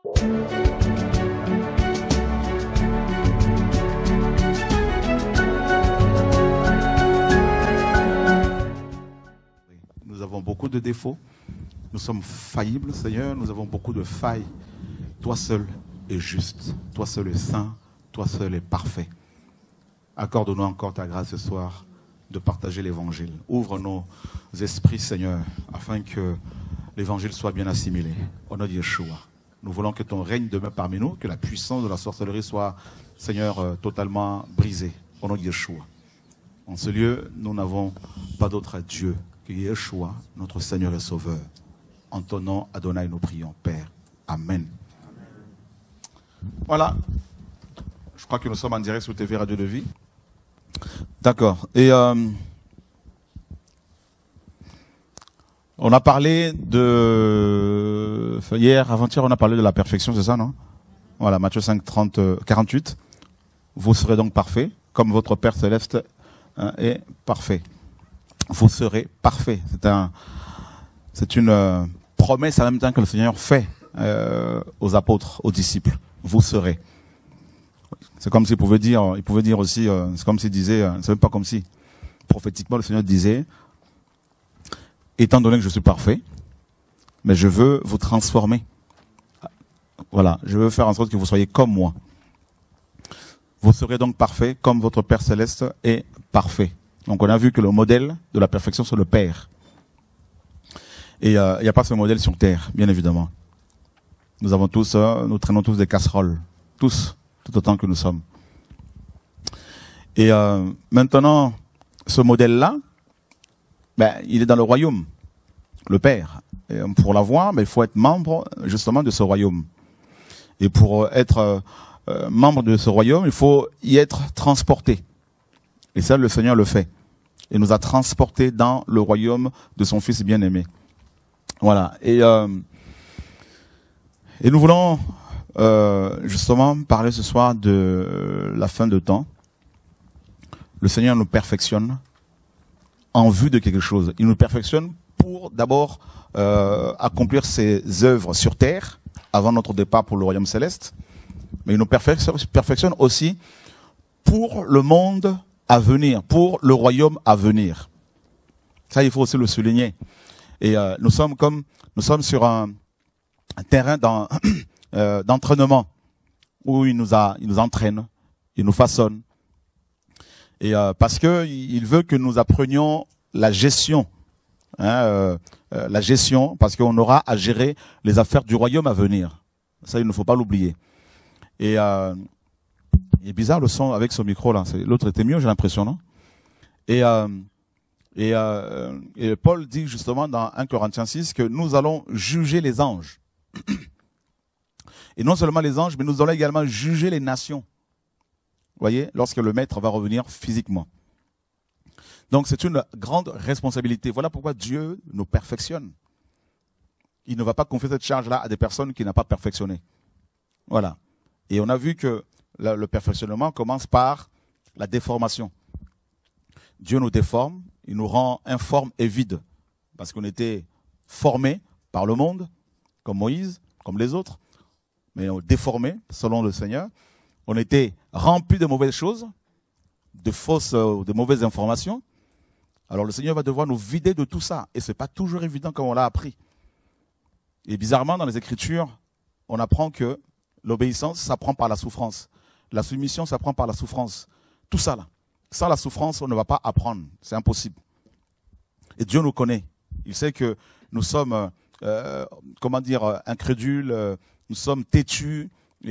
Nous avons beaucoup de défauts. Nous sommes faillibles, Seigneur. Nous avons beaucoup de failles. Toi seul est juste. Toi seul est saint. Toi seul est parfait. Accorde-nous encore ta grâce ce soir de partager l'évangile. Ouvre nos esprits, Seigneur, afin que l'évangile soit bien assimilé. Au nom de Yeshua. Nous voulons que ton règne demeure parmi nous, que la puissance de la sorcellerie soit, Seigneur, totalement brisée. Au nom de Yeshua. En ce lieu, nous n'avons pas d'autre Dieu que Yeshua, notre Seigneur et Sauveur. En ton nom, Adonai, nous prions, Père. Amen. Voilà. Je crois que nous sommes en direct sur TV Radio de Vie. D'accord. Et on a parlé de... Hier, avant-hier, on a parlé de la perfection, c'est ça, non? Voilà, Matthieu 5, 48. Vous serez donc parfaits, comme votre Père Céleste est parfait. Vous serez parfaits. C'est une promesse en même temps que le Seigneur fait aux apôtres, aux disciples. Vous serez. C'est comme s'il pouvait dire aussi, c'est comme s'il disait, c'est même pas comme si, prophétiquement le Seigneur disait, étant donné que je suis parfait, mais je veux vous transformer. Voilà, je veux faire en sorte que vous soyez comme moi. Vous serez donc parfait comme votre Père Céleste est parfait. Donc on a vu que le modèle de la perfection, c'est le Père. Et il n'y a pas ce modèle sur terre, bien évidemment. Nous avons tous, nous traînons tous des casseroles. Tous, tout autant que nous sommes. Et maintenant, ce modèle-là, il est dans le royaume, le Père. Et pour l'avoir, il faut être membre justement de ce royaume. Et pour être membre de ce royaume, il faut y être transporté. Et ça, le Seigneur le fait. Il nous a transportés dans le royaume de son Fils bien-aimé. Voilà. Et nous voulons justement parler ce soir de la fin de temps. Le Seigneur nous perfectionne en vue de quelque chose. Il nous perfectionne pour d'abord accomplir ses œuvres sur terre avant notre départ pour le royaume céleste. Mais il nous perfectionne aussi pour le monde à venir, pour le royaume à venir. Ça, il faut aussi le souligner. Et nous sommes sur un terrain d'entraînement où il nous entraîne, il nous façonne. Et parce que il veut que nous apprenions la gestion, parce qu'on aura à gérer les affaires du royaume à venir. Ça, il ne faut pas l'oublier. Et il est bizarre le son avec ce micro là. L'autre était mieux, j'ai l'impression, non? Et Paul dit justement dans 1 Corinthiens 6 que nous allons juger les anges. Et non seulement les anges, mais nous allons également juger les nations. Vous voyez, lorsque le maître va revenir physiquement. Donc c'est une grande responsabilité. Voilà pourquoi Dieu nous perfectionne. Il ne va pas confier cette charge-là à des personnes qu'il n'a pas perfectionnées. Voilà. Et on a vu que le perfectionnement commence par la déformation. Dieu nous déforme, il nous rend informes et vides. Parce qu'on était formés par le monde, comme Moïse, comme les autres. Mais déformés, selon le Seigneur. On était remplis de mauvaises choses, de mauvaises informations. Alors le Seigneur va devoir nous vider de tout ça. Et ce n'est pas toujours évident comme on l'a appris. Et bizarrement, dans les Écritures, on apprend que l'obéissance s'apprend par la souffrance. La soumission s'apprend par la souffrance. Tout ça là. Sans la souffrance, on ne va pas apprendre. C'est impossible. Et Dieu nous connaît. Il sait que nous sommes, incrédules, nous sommes têtus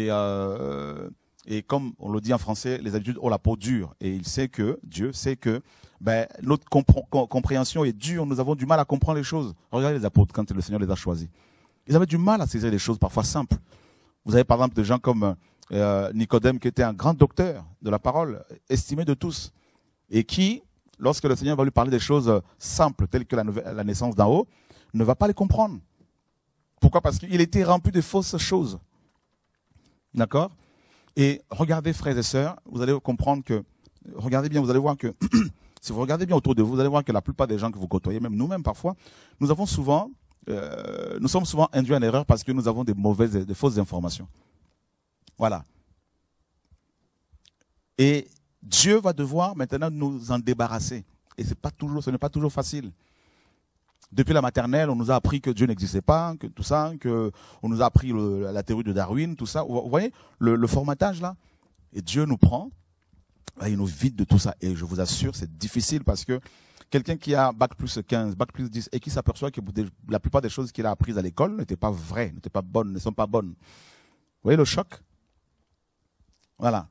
et comme on le dit en français, les habitudes ont la peau dure. Et Dieu sait que notre compréhension est dure. Nous avons du mal à comprendre les choses. Regardez les apôtres quand le Seigneur les a choisis. Ils avaient du mal à saisir les choses parfois simples. Vous avez par exemple des gens comme Nicodème qui était un grand docteur de la parole, estimé de tous. Et qui, lorsque le Seigneur va lui parler des choses simples, telles que la naissance d'en haut, ne va pas les comprendre. Pourquoi? Parce qu'il était rempli de fausses choses. D'accord? Et regardez, frères et sœurs, vous allez comprendre que, regardez bien, vous allez voir que, si vous regardez bien autour de vous, vous allez voir que la plupart des gens que vous côtoyez, même nous-mêmes parfois, nous avons souvent nous sommes souvent induits en erreur parce que nous avons des fausses informations. Voilà. Et Dieu va devoir maintenant nous en débarrasser. Et ce n'est pas toujours facile. Depuis la maternelle, on nous a appris que Dieu n'existait pas, que tout ça, on nous a appris la théorie de Darwin, tout ça. Vous voyez le formatage là? Et Dieu nous prend, il nous vide de tout ça. Et je vous assure, c'est difficile parce que quelqu'un qui a bac plus 15, bac plus 10 et qui s'aperçoit que la plupart des choses qu'il a apprises à l'école n'étaient pas vraies, n'étaient pas bonnes, ne sont pas bonnes. Vous voyez le choc? Voilà.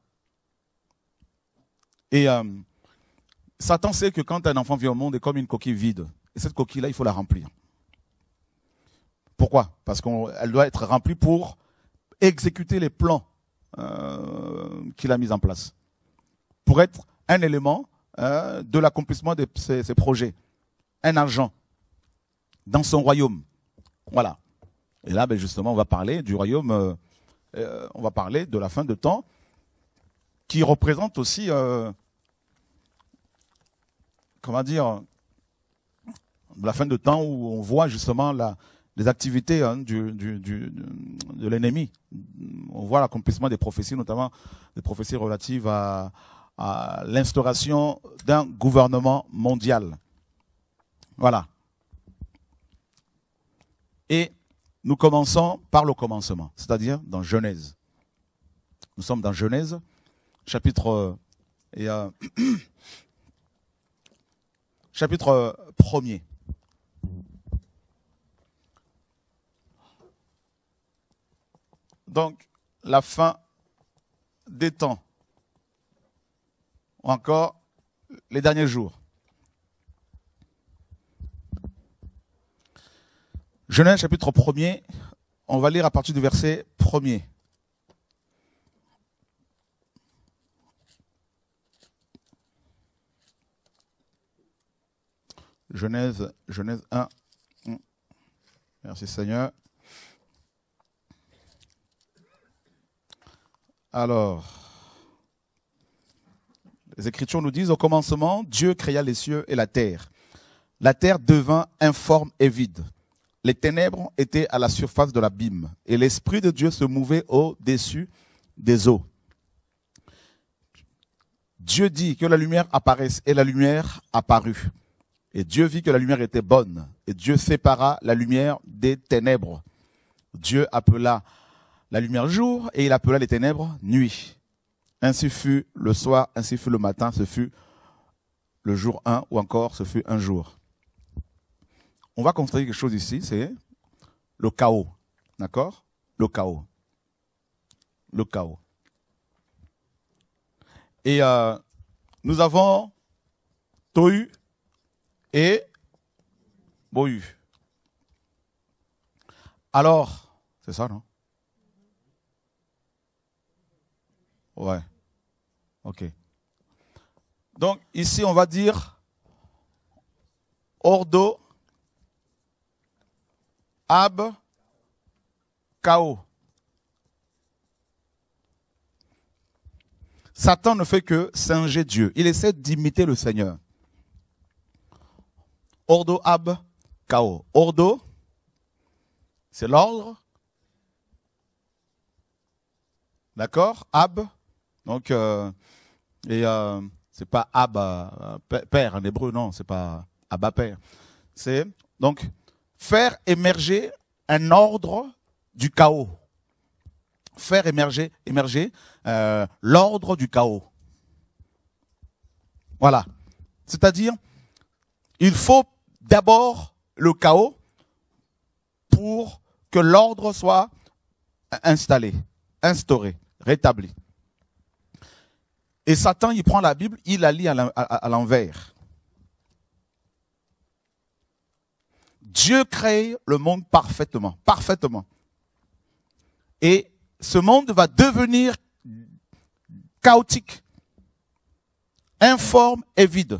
Et Satan sait que quand un enfant vient au monde, est comme une coquille vide. Et cette coquille-là, il faut la remplir. Pourquoi? Parce qu'elle doit être remplie pour exécuter les plans qu'il a mis en place. Pour être un élément de l'accomplissement de ses projets. Un agent dans son royaume. Voilà. Et là, ben justement, on va parler du royaume, on va parler de la fin de temps, qui représente aussi, comment dire, la fin de temps où on voit justement les activités de l'ennemi. On voit l'accomplissement des prophéties, notamment des prophéties relatives à l'instauration d'un gouvernement mondial. Voilà. Et nous commençons par le commencement, c'est-à-dire dans Genèse. Nous sommes dans Genèse, chapitre 1er. Donc, la fin des temps. Ou encore, les derniers jours. Genèse chapitre 1er, on va lire à partir du verset 1er. Genèse 1. Merci Seigneur. Alors, les Écritures nous disent, au commencement, Dieu créa les cieux et la terre. La terre devint informe et vide. Les ténèbres étaient à la surface de l'abîme, et l'Esprit de Dieu se mouvait au-dessus des eaux. Dieu dit que la lumière apparaisse, et la lumière apparut. Et Dieu vit que la lumière était bonne, et Dieu sépara la lumière des ténèbres. Dieu appela la lumière jour, et il appela les ténèbres nuit. Ainsi fut le soir, ainsi fut le matin, ce fut le jour 1, ou encore ce fut un jour. On va constater quelque chose ici, c'est le chaos. D'accord? Le chaos. Le chaos. Et nous avons Tohu et Bohu. Alors, c'est ça, non? Ouais. Ok. Donc, ici, on va dire Ordo, Ab, Chaos. Satan ne fait que singer Dieu. Il essaie d'imiter le Seigneur. Ordo, Ab, Chaos. Ordo, c'est l'ordre. D'accord? Ab. Donc, c'est pas Ab, père en hébreu, non, c'est pas Abba père. C'est donc faire émerger un ordre du chaos. Faire émerger l'ordre du chaos. Voilà. C'est-à-dire, il faut d'abord le chaos pour que l'ordre soit installé, instauré, rétabli. Et Satan, il prend la Bible, il la lit à l'envers. Dieu crée le monde parfaitement, parfaitement. Et ce monde va devenir chaotique, informe et vide.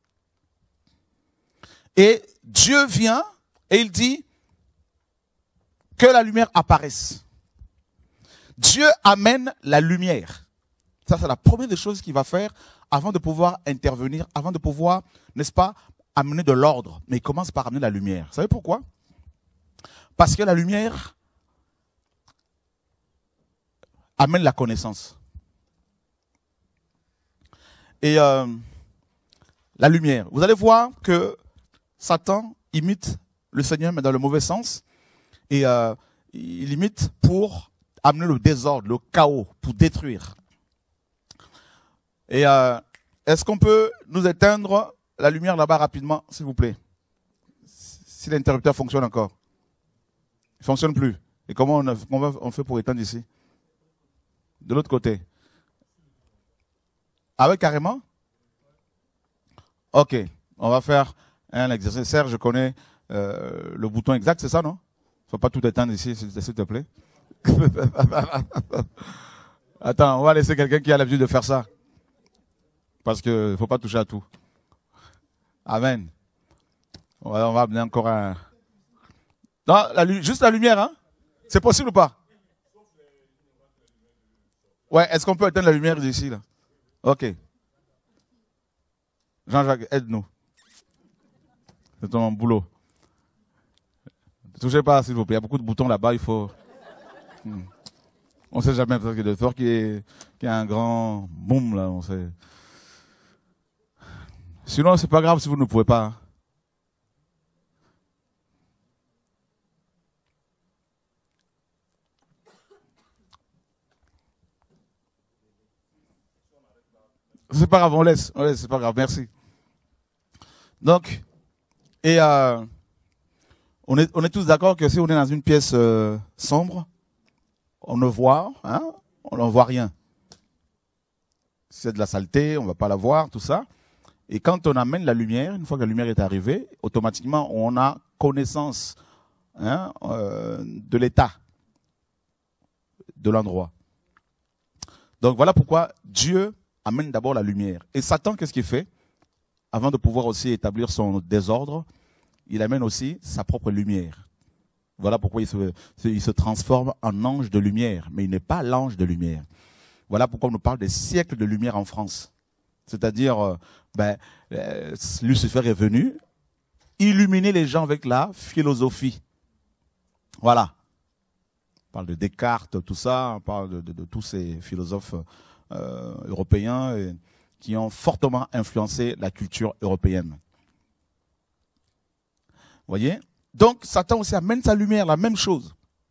Et Dieu vient et il dit que la lumière apparaisse. Dieu amène la lumière. Ça, c'est la première des choses qu'il va faire avant de pouvoir intervenir, avant de pouvoir, n'est-ce pas, amener de l'ordre. Mais il commence par amener la lumière. Vous savez pourquoi? Parce que la lumière amène la connaissance. Et la lumière. Vous allez voir que Satan imite le Seigneur, mais dans le mauvais sens. Et il imite pour amener le désordre, le chaos, pour détruire. Et est-ce qu'on peut nous éteindre la lumière là-bas rapidement, s'il vous plaît? Si l'interrupteur fonctionne encore. Il ne fonctionne plus. Et comment on fait pour éteindre ici? De l'autre côté. Ah ouais, carrément? Ok, on va faire un exercice. Serge, je connais le bouton exact, c'est ça, non? Il ne faut pas tout éteindre ici, s'il te plaît. Attends, on va laisser quelqu'un qui a l'habitude de faire ça. Parce qu'il ne faut pas toucher à tout. Amen. On va amener encore un... Non, juste la lumière, hein? C'est possible ou pas? Ouais, est-ce qu'on peut éteindre la lumière d'ici, là? Ok. Jean-Jacques, aide-nous. C'est ton boulot. Ne touchez pas, s'il vous plaît. Il y a beaucoup de boutons là-bas, il faut... On ne sait jamais, parce que de fort qu'il y a un grand boom, là, on sait. Sinon, c'est pas grave si vous ne pouvez pas. Hein. C'est pas grave, on laisse, c'est pas grave, merci. Donc, et on est tous d'accord que si on est dans une pièce sombre, on ne voit rien. Si c'est de la saleté, on va pas la voir, tout ça. Et quand on amène la lumière, une fois que la lumière est arrivée, automatiquement, on a connaissance de l'état de l'endroit. Donc voilà pourquoi Dieu amène d'abord la lumière. Et Satan, qu'est-ce qu'il fait? Avant de pouvoir aussi établir son désordre, il amène aussi sa propre lumière. Voilà pourquoi il se transforme en ange de lumière. Mais il n'est pas l'ange de lumière. Voilà pourquoi on nous parle des siècles de lumière en France. C'est-à-dire, Lucifer est venu illuminer les gens avec la philosophie. Voilà. On parle de Descartes, tout ça. On parle de tous ces philosophes européens qui ont fortement influencé la culture européenne. Vous voyez? Donc, Satan aussi amène sa lumière, la même chose.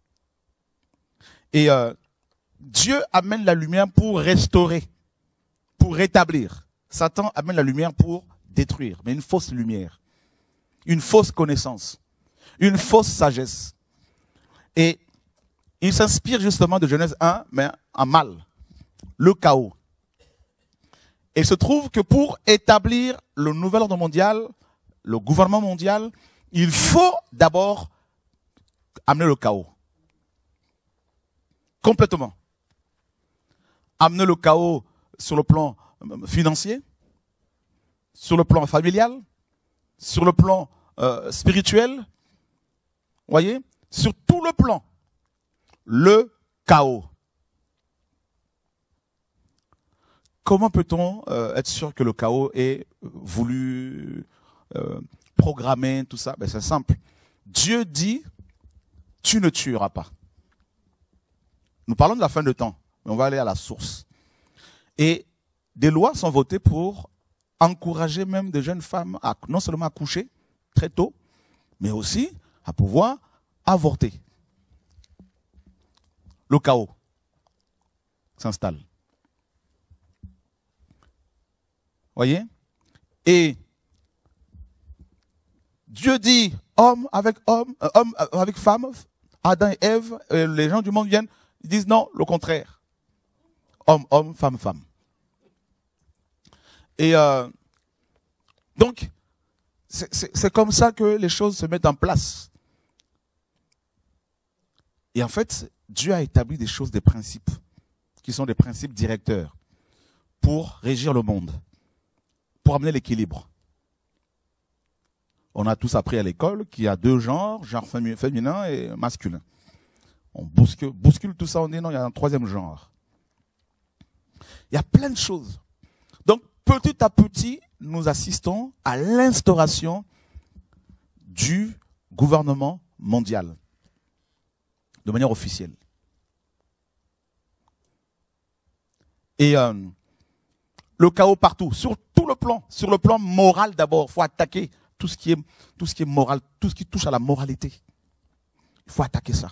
Et Dieu amène la lumière pour restaurer, pour rétablir. Satan amène la lumière pour détruire, mais une fausse lumière, une fausse connaissance, une fausse sagesse. Et il s'inspire justement de Genèse 1, mais en mal, le chaos. Et il se trouve que pour établir le nouvel ordre mondial, le gouvernement mondial, il faut d'abord amener le chaos. Complètement. Amener le chaos sur le plan financier, sur le plan familial, sur le plan spirituel. Voyez, sur tout le plan, le chaos. Comment peut-on être sûr que le chaos est voulu, programmé, tout ça? Ben, c'est simple. Dieu dit, tu ne tueras pas. Nous parlons de la fin de temps, mais on va aller à la source. Et des lois sont votées pour encourager même des jeunes femmes à non seulement à coucher très tôt, mais aussi à pouvoir avorter. Le chaos s'installe. Voyez? Et Dieu dit homme avec femme, Adam et Ève, les gens du monde viennent, ils disent non, le contraire. Homme, femme, femme. Et donc, c'est comme ça que les choses se mettent en place. Et en fait, Dieu a établi des choses, des principes, qui sont des principes directeurs pour régir le monde, pour amener l'équilibre. On a tous appris à l'école qu'il y a deux genres, genre féminin et masculin. On bouscule tout ça, on dit non, il y a un troisième genre. Il y a plein de choses. Donc, petit à petit, nous assistons à l'instauration du gouvernement mondial. de manière officielle. Et le chaos partout, sur tout le plan, sur le plan moral d'abord, il faut attaquer tout ce qui est moral, tout ce qui touche à la moralité. Il faut attaquer ça.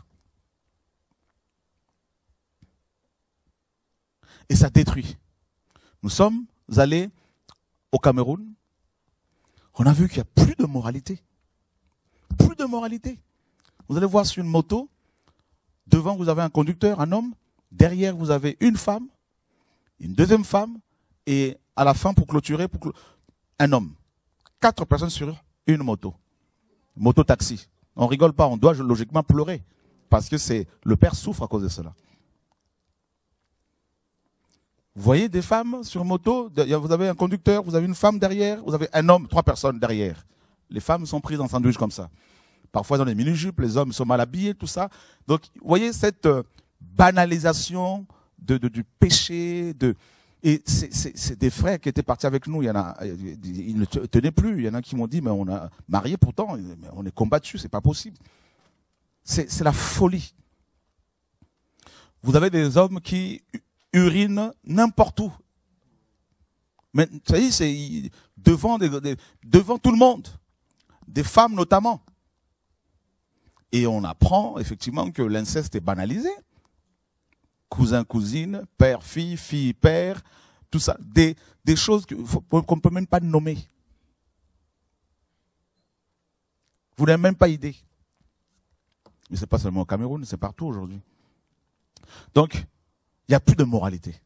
Et ça détruit. Nous sommes allés au Cameroun, on a vu qu'il n'y a plus de moralité. Plus de moralité. Vous allez voir sur une moto, devant vous avez un conducteur, un homme, derrière vous avez une femme, une deuxième femme, et à la fin pour clôturer, un homme. 4 personnes sur une moto. Moto-taxi. On rigole pas, on doit logiquement pleurer. Parce que le père souffre à cause de cela. Vous voyez des femmes sur moto, vous avez un conducteur, vous avez une femme derrière, vous avez un homme, 3 personnes derrière. Les femmes sont prises en sandwich comme ça. Parfois dans les mini-jupes, les hommes sont mal habillés, tout ça. Donc, vous voyez cette banalisation du péché, et c'est des frères qui étaient partis avec nous. Il y en a, ils ne tenaient plus. Il y en a qui m'ont dit, mais on a marié pourtant, mais on est combattus, c'est pas possible. C'est la folie. Vous avez des hommes qui urinent n'importe où. Mais ça y est, c'est devant tout le monde. Des femmes notamment. Et on apprend effectivement que l'inceste est banalisé. Cousin, cousine, père, fille, fille, père, tout ça. Des choses qu'on ne peut même pas nommer. Vous n'avez même pas idée. Mais ce n'est pas seulement au Cameroun, c'est partout aujourd'hui. Donc, il n'y a plus de moralité.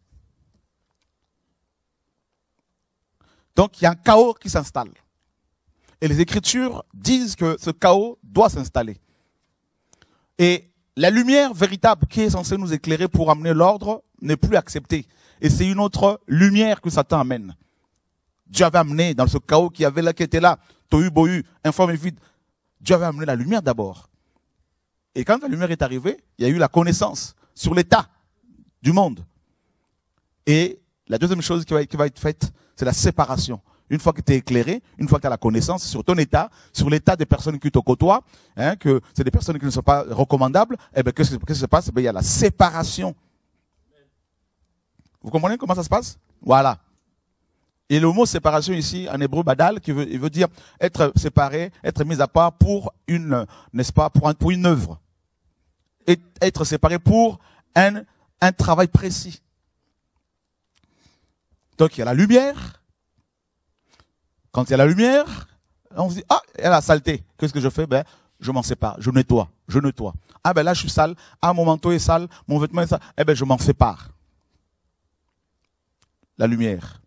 Donc, il y a un chaos qui s'installe. Et les Écritures disent que ce chaos doit s'installer. Et la lumière véritable qui est censée nous éclairer pour amener l'ordre n'est plus acceptée. Et c'est une autre lumière que Satan amène. Dieu avait amené dans ce chaos qui était là, tohu bohu, informe et vide. Dieu avait amené la lumière d'abord. Et quand la lumière est arrivée, il y a eu la connaissance sur l'état du monde. Et la deuxième chose qui va être faite, c'est la séparation. Une fois que tu es éclairé, une fois que tu as la connaissance sur ton état, sur l'état des personnes qui te côtoient, que c'est des personnes qui ne sont pas recommandables, eh bien, qu'est-ce qui se passe? Il y a la séparation. Vous comprenez comment ça se passe? Voilà. Et le mot séparation ici, en hébreu, badal, il veut dire être séparé, être mis à part pour n'est-ce pas, pour une œuvre. Et être séparé pour un travail précis. Donc, il y a la lumière. Quand il y a la lumière, on se dit, ah, il y a la saleté. Qu'est-ce que je fais? Ben, je m'en sépare, je nettoie. Ah, ben là, je suis sale. Ah, mon manteau est sale, mon vêtement est sale. Eh ben, je m'en sépare. La lumière.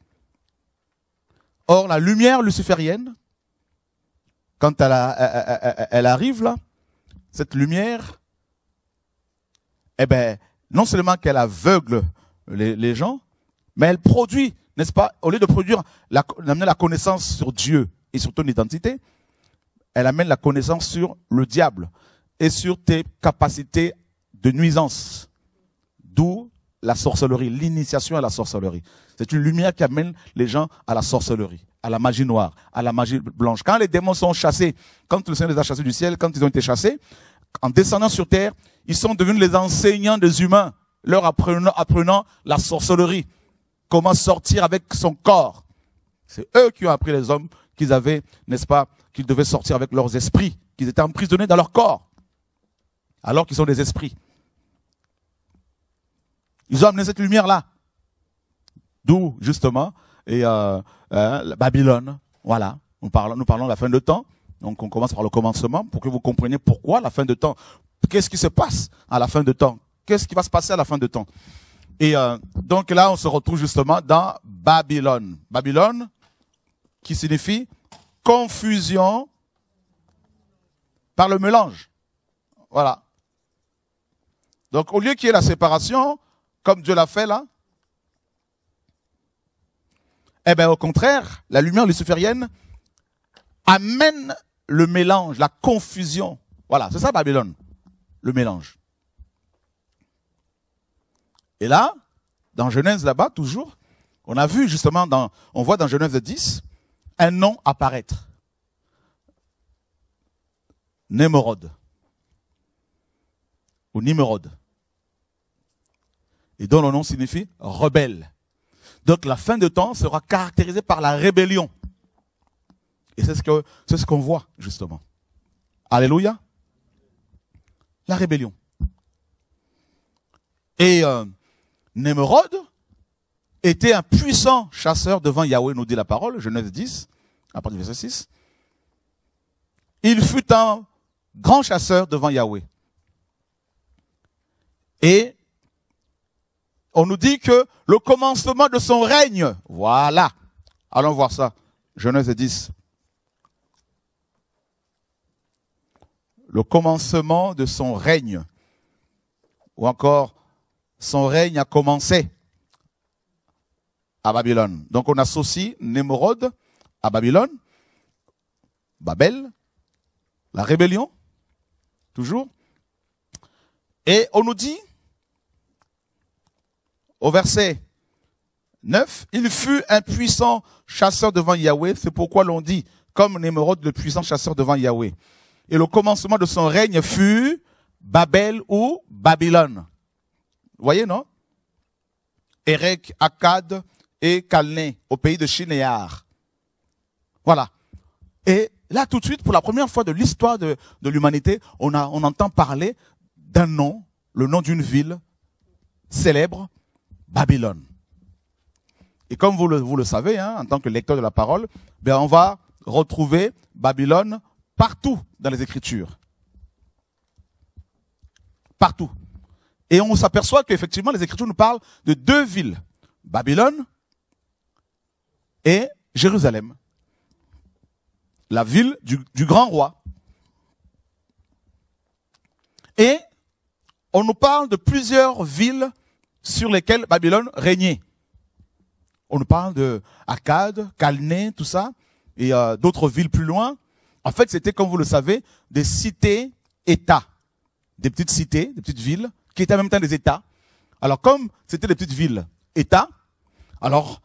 Or, la lumière luciférienne, quand elle arrive là, cette lumière, eh ben, non seulement qu'elle aveugle les gens, mais elle produit, n'est-ce pas, au lieu de produire, d'amener la connaissance sur Dieu et sur ton identité, elle amène la connaissance sur le diable et sur tes capacités de nuisance. D'où la sorcellerie, l'initiation à la sorcellerie. C'est une lumière qui amène les gens à la sorcellerie, à la magie noire, à la magie blanche. Quand les démons sont chassés, quand le Seigneur les a chassés du ciel, quand ils ont été chassés, en descendant sur terre, ils sont devenus les enseignants des humains, leur apprenant la sorcellerie. Comment sortir avec son corps. C'est eux qui ont appris les hommes qu'ils avaient, n'est-ce pas, qu'ils devaient sortir avec leurs esprits, qu'ils étaient emprisonnés dans leur corps, alors qu'ils sont des esprits. Ils ont amené cette lumière-là. D'où, justement, Babylone. Voilà. Nous parlons de la fin de temps. Donc, on commence par le commencement pour que vous compreniez pourquoi la fin de temps. Qu'est-ce qui se passe à la fin de temps? Qu'est-ce qui va se passer à la fin de temps? Et donc là, on se retrouve justement dans Babylone. Babylone, qui signifie confusion par le mélange. Voilà. Donc, au lieu qu'il y ait la séparation, comme Dieu l'a fait là, eh bien, au contraire, la lumière luciférienne amène le mélange, la confusion. Voilà, c'est ça Babylone, le mélange. Et là, dans Genèse là-bas, toujours, on a vu justement, on voit dans Genèse 10, un nom apparaître. Némorod. ou Nimrod. Et dont le nom signifie rebelle. Donc la fin de temps sera caractérisée par la rébellion. Et c'est ce qu'on voit, justement. Alléluia. La rébellion. Et Nimrod était un puissant chasseur devant Yahweh, nous dit la parole, Genèse 10, à partir du verset 6. Il fut un grand chasseur devant Yahweh. Et on nous dit que le commencement de son règne, voilà. Allons voir ça. Genèse 10. Le commencement de son règne. Ou encore, son règne a commencé à Babylone. Donc on associe Nimrod à Babylone, Babel, la rébellion, toujours. Et on nous dit, au verset 9, il fut un puissant chasseur devant Yahweh, c'est pourquoi l'on dit, comme Nimrod, le puissant chasseur devant Yahweh. Et le commencement de son règne fut Babel ou Babylone. Vous voyez, non? Érec, Akkad et Calné, au pays de Shinéar. Voilà. Et là, tout de suite, pour la première fois de l'histoire de l'humanité, on entend parler d'un nom, le nom d'une ville célèbre, Babylone. Et comme vous le savez, hein, en tant que lecteur de la parole, ben on va retrouver Babylone partout dans les Écritures. Partout. Et on s'aperçoit qu'effectivement, les Écritures nous parlent de deux villes, Babylone et Jérusalem. La ville du grand roi. Et on nous parle de plusieurs villes sur lesquelles Babylone régnait. On nous parle de Akkad, Calné, tout ça, et d'autres villes plus loin. En fait, c'était, comme vous le savez, des cités-États. Des petites cités, des petites villes, qui étaient en même temps des États. Alors, comme c'était des petites villes-États, alors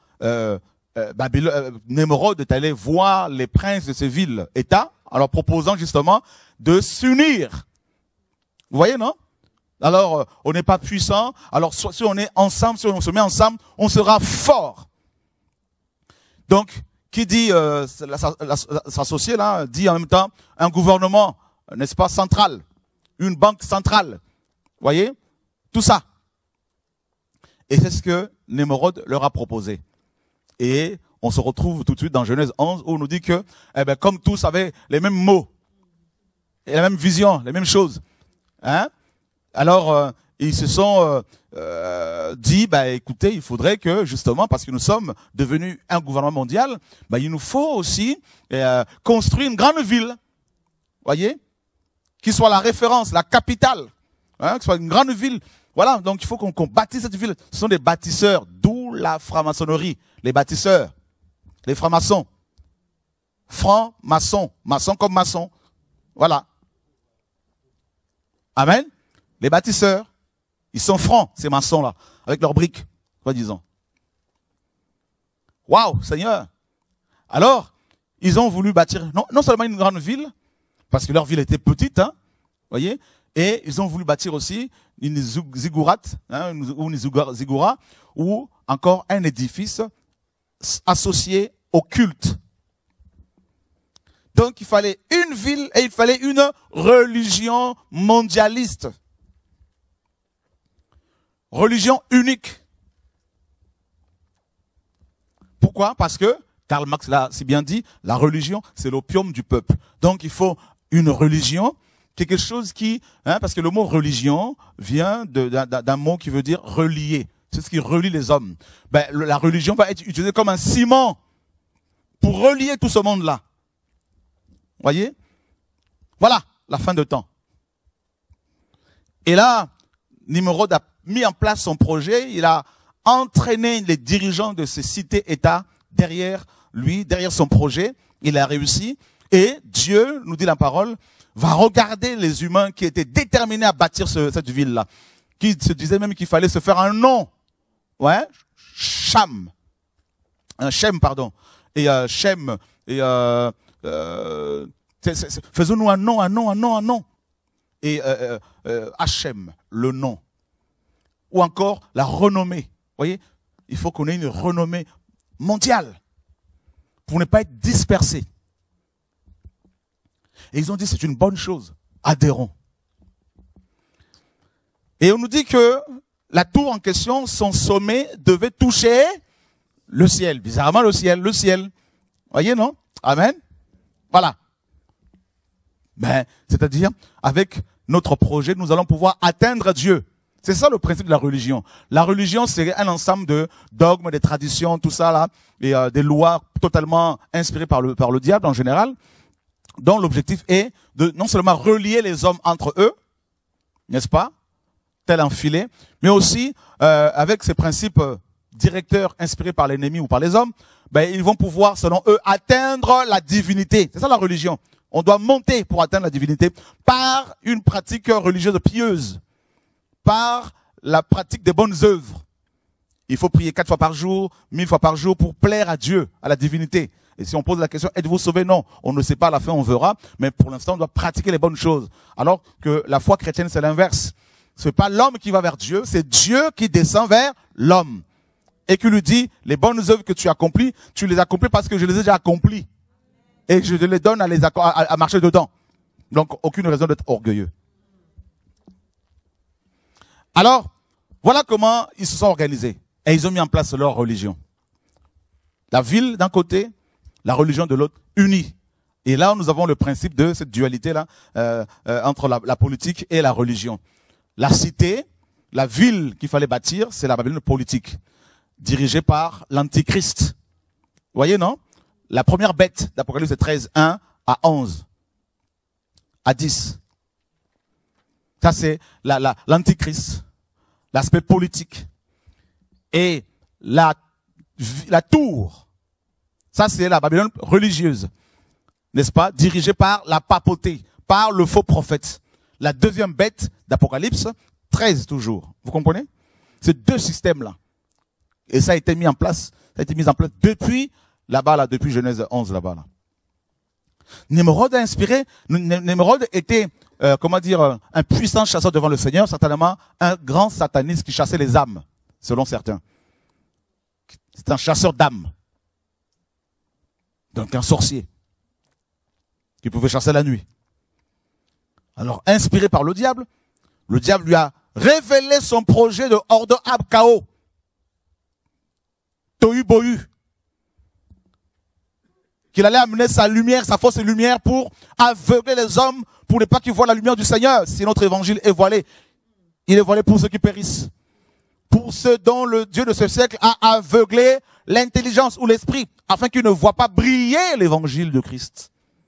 Nimrod est allé voir les princes de ces villes-États, en leur proposant justement de s'unir. Vous voyez, non? Alors, on n'est pas puissant. Alors, si on est ensemble, si on se met ensemble, on sera fort. Donc, qui dit s'associer là, dit en même temps un gouvernement, n'est-ce pas, central, une banque centrale. Vous voyez? Tout ça. Et c'est ce que Nimrod leur a proposé. Et on se retrouve tout de suite dans Genèse 11 où on nous dit que, eh ben, comme tous avaient les mêmes mots, et la même vision, les mêmes choses, hein? Alors, ils se sont dit, bah, écoutez, il faudrait que, justement, parce que nous sommes devenus un gouvernement mondial, bah, il nous faut aussi construire une grande ville, voyez, qui soit la référence, la capitale, hein, qui soit une grande ville. Voilà, donc il faut qu'on bâtisse cette ville. Ce sont des bâtisseurs, d'où la franc-maçonnerie, les bâtisseurs, les francs-maçons. Franc-maçon, maçon comme maçon. Voilà. Amen. Les bâtisseurs, ils sont francs, ces maçons-là, avec leurs briques, soi-disant. Waouh, Seigneur. Alors, ils ont voulu bâtir, non seulement une grande ville, parce que leur ville était petite, hein, voyez, et ils ont voulu bâtir aussi une ziggurat, hein, ou une ziggoura, ou encore un édifice associé au culte. Donc, il fallait une ville et il fallait une religion mondialiste. Religion unique. Pourquoi? Parce que, Karl Marx l'a si bien dit, la religion, c'est l'opium du peuple. Donc, il faut une religion, quelque chose qui, hein, parce que le mot religion vient d'un mot qui veut dire relier. C'est ce qui relie les hommes. Ben, la religion va être utilisée comme un ciment pour relier tout ce monde-là. Voyez? Voilà, la fin de temps. Et là, Nimrod a mis en place son projet, il a entraîné les dirigeants de ces cités-États derrière lui, derrière son projet, il a réussi, et Dieu, nous dit la parole, va regarder les humains qui étaient déterminés à bâtir cette ville-là, qui se disaient même qu'il fallait se faire un nom, ouais, Shem, pardon, et Shem, et faisons-nous un nom. et Hachem, le nom. Ou encore la renommée. Vous voyez, il faut qu'on ait une renommée mondiale pour ne pas être dispersé. Et ils ont dit c'est une bonne chose. Adhérons. Et on nous dit que la tour en question, son sommet devait toucher le ciel. Bizarrement le ciel, le ciel. Voyez, non? Amen. Voilà. Ben, c'est-à-dire, avec notre projet, nous allons pouvoir atteindre Dieu. C'est ça le principe de la religion. La religion, c'est un ensemble de dogmes, des traditions, tout ça là, et des lois totalement inspirées par le diable en général, dont l'objectif est de non seulement relier les hommes entre eux, n'est-ce pas, tel un filet, mais aussi avec ces principes directeurs inspirés par l'ennemi ou par les hommes, ben, ils vont pouvoir, selon eux, atteindre la divinité. C'est ça la religion. On doit monter pour atteindre la divinité par une pratique religieuse pieuse, par la pratique des bonnes œuvres. Il faut prier 4 fois par jour, 1000 fois par jour pour plaire à Dieu, à la divinité. Et si on pose la question, êtes-vous sauvé? Non, on ne sait pas, à la fin on verra, mais pour l'instant on doit pratiquer les bonnes choses. Alors que la foi chrétienne c'est l'inverse. C'est pas l'homme qui va vers Dieu, c'est Dieu qui descend vers l'homme. Et qui lui dit, les bonnes œuvres que tu accomplis, tu les accomplis parce que je les ai déjà accomplies. Et je te les donne à marcher dedans. Donc, aucune raison d'être orgueilleux. Alors, voilà comment ils se sont organisés. Et ils ont mis en place leur religion. La ville d'un côté, la religion de l'autre, unie. Et là, nous avons le principe de cette dualité-là entre la politique et la religion. La cité, la ville qu'il fallait bâtir, c'est la Babylone politique, dirigée par l'Antichrist. Vous voyez, non? La première bête d'Apocalypse 13, 1 à 11, à 10. Ça, c'est l'Antichrist, l'aspect politique. Et la tour, ça, c'est la Babylone religieuse, n'est-ce pas? Dirigée par la papauté, par le faux prophète. La deuxième bête d'Apocalypse 13, toujours. Vous comprenez? Ces deux systèmes-là. Et ça a été mis en place, depuis là-bas, là, depuis Genèse 11, là-bas, là. Nimrod a inspiré, Nimrod était, un puissant chasseur devant le Seigneur, certainement un grand sataniste qui chassait les âmes, selon certains. C'est un chasseur d'âmes. Donc un sorcier, qui pouvait chasser la nuit. Alors, inspiré par le diable lui a révélé son projet de ordre Abkao. Tohu Bohu. Qu'il allait amener sa lumière, sa fausse lumière pour aveugler les hommes, pour ne pas qu'ils voient la lumière du Seigneur. Si notre évangile est voilé, il est voilé pour ceux qui périssent. Pour ceux dont le Dieu de ce siècle a aveuglé l'intelligence ou l'esprit, afin qu'ils ne voient pas briller l'évangile de Christ.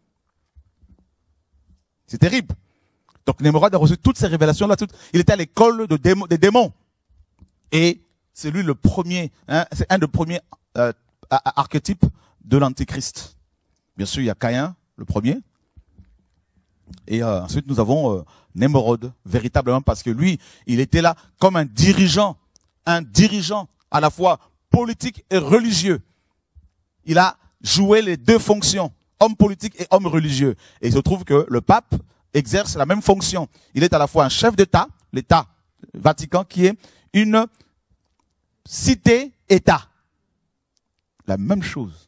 C'est terrible. Donc Nimrod a reçu toutes ces révélations-là. Il était à l'école des démons. Et c'est lui le premier, c'est un des premiers archétypes de l'Antichrist. Bien sûr, il y a Caïn, le premier. Et ensuite, nous avons Nimrod, véritablement, parce que lui, il était là comme un dirigeant à la fois politique et religieux. Il a joué les deux fonctions, homme politique et homme religieux. Et il se trouve que le pape exerce la même fonction. Il est à la fois un chef d'État, l'État Vatican, qui est une cité-État. La même chose.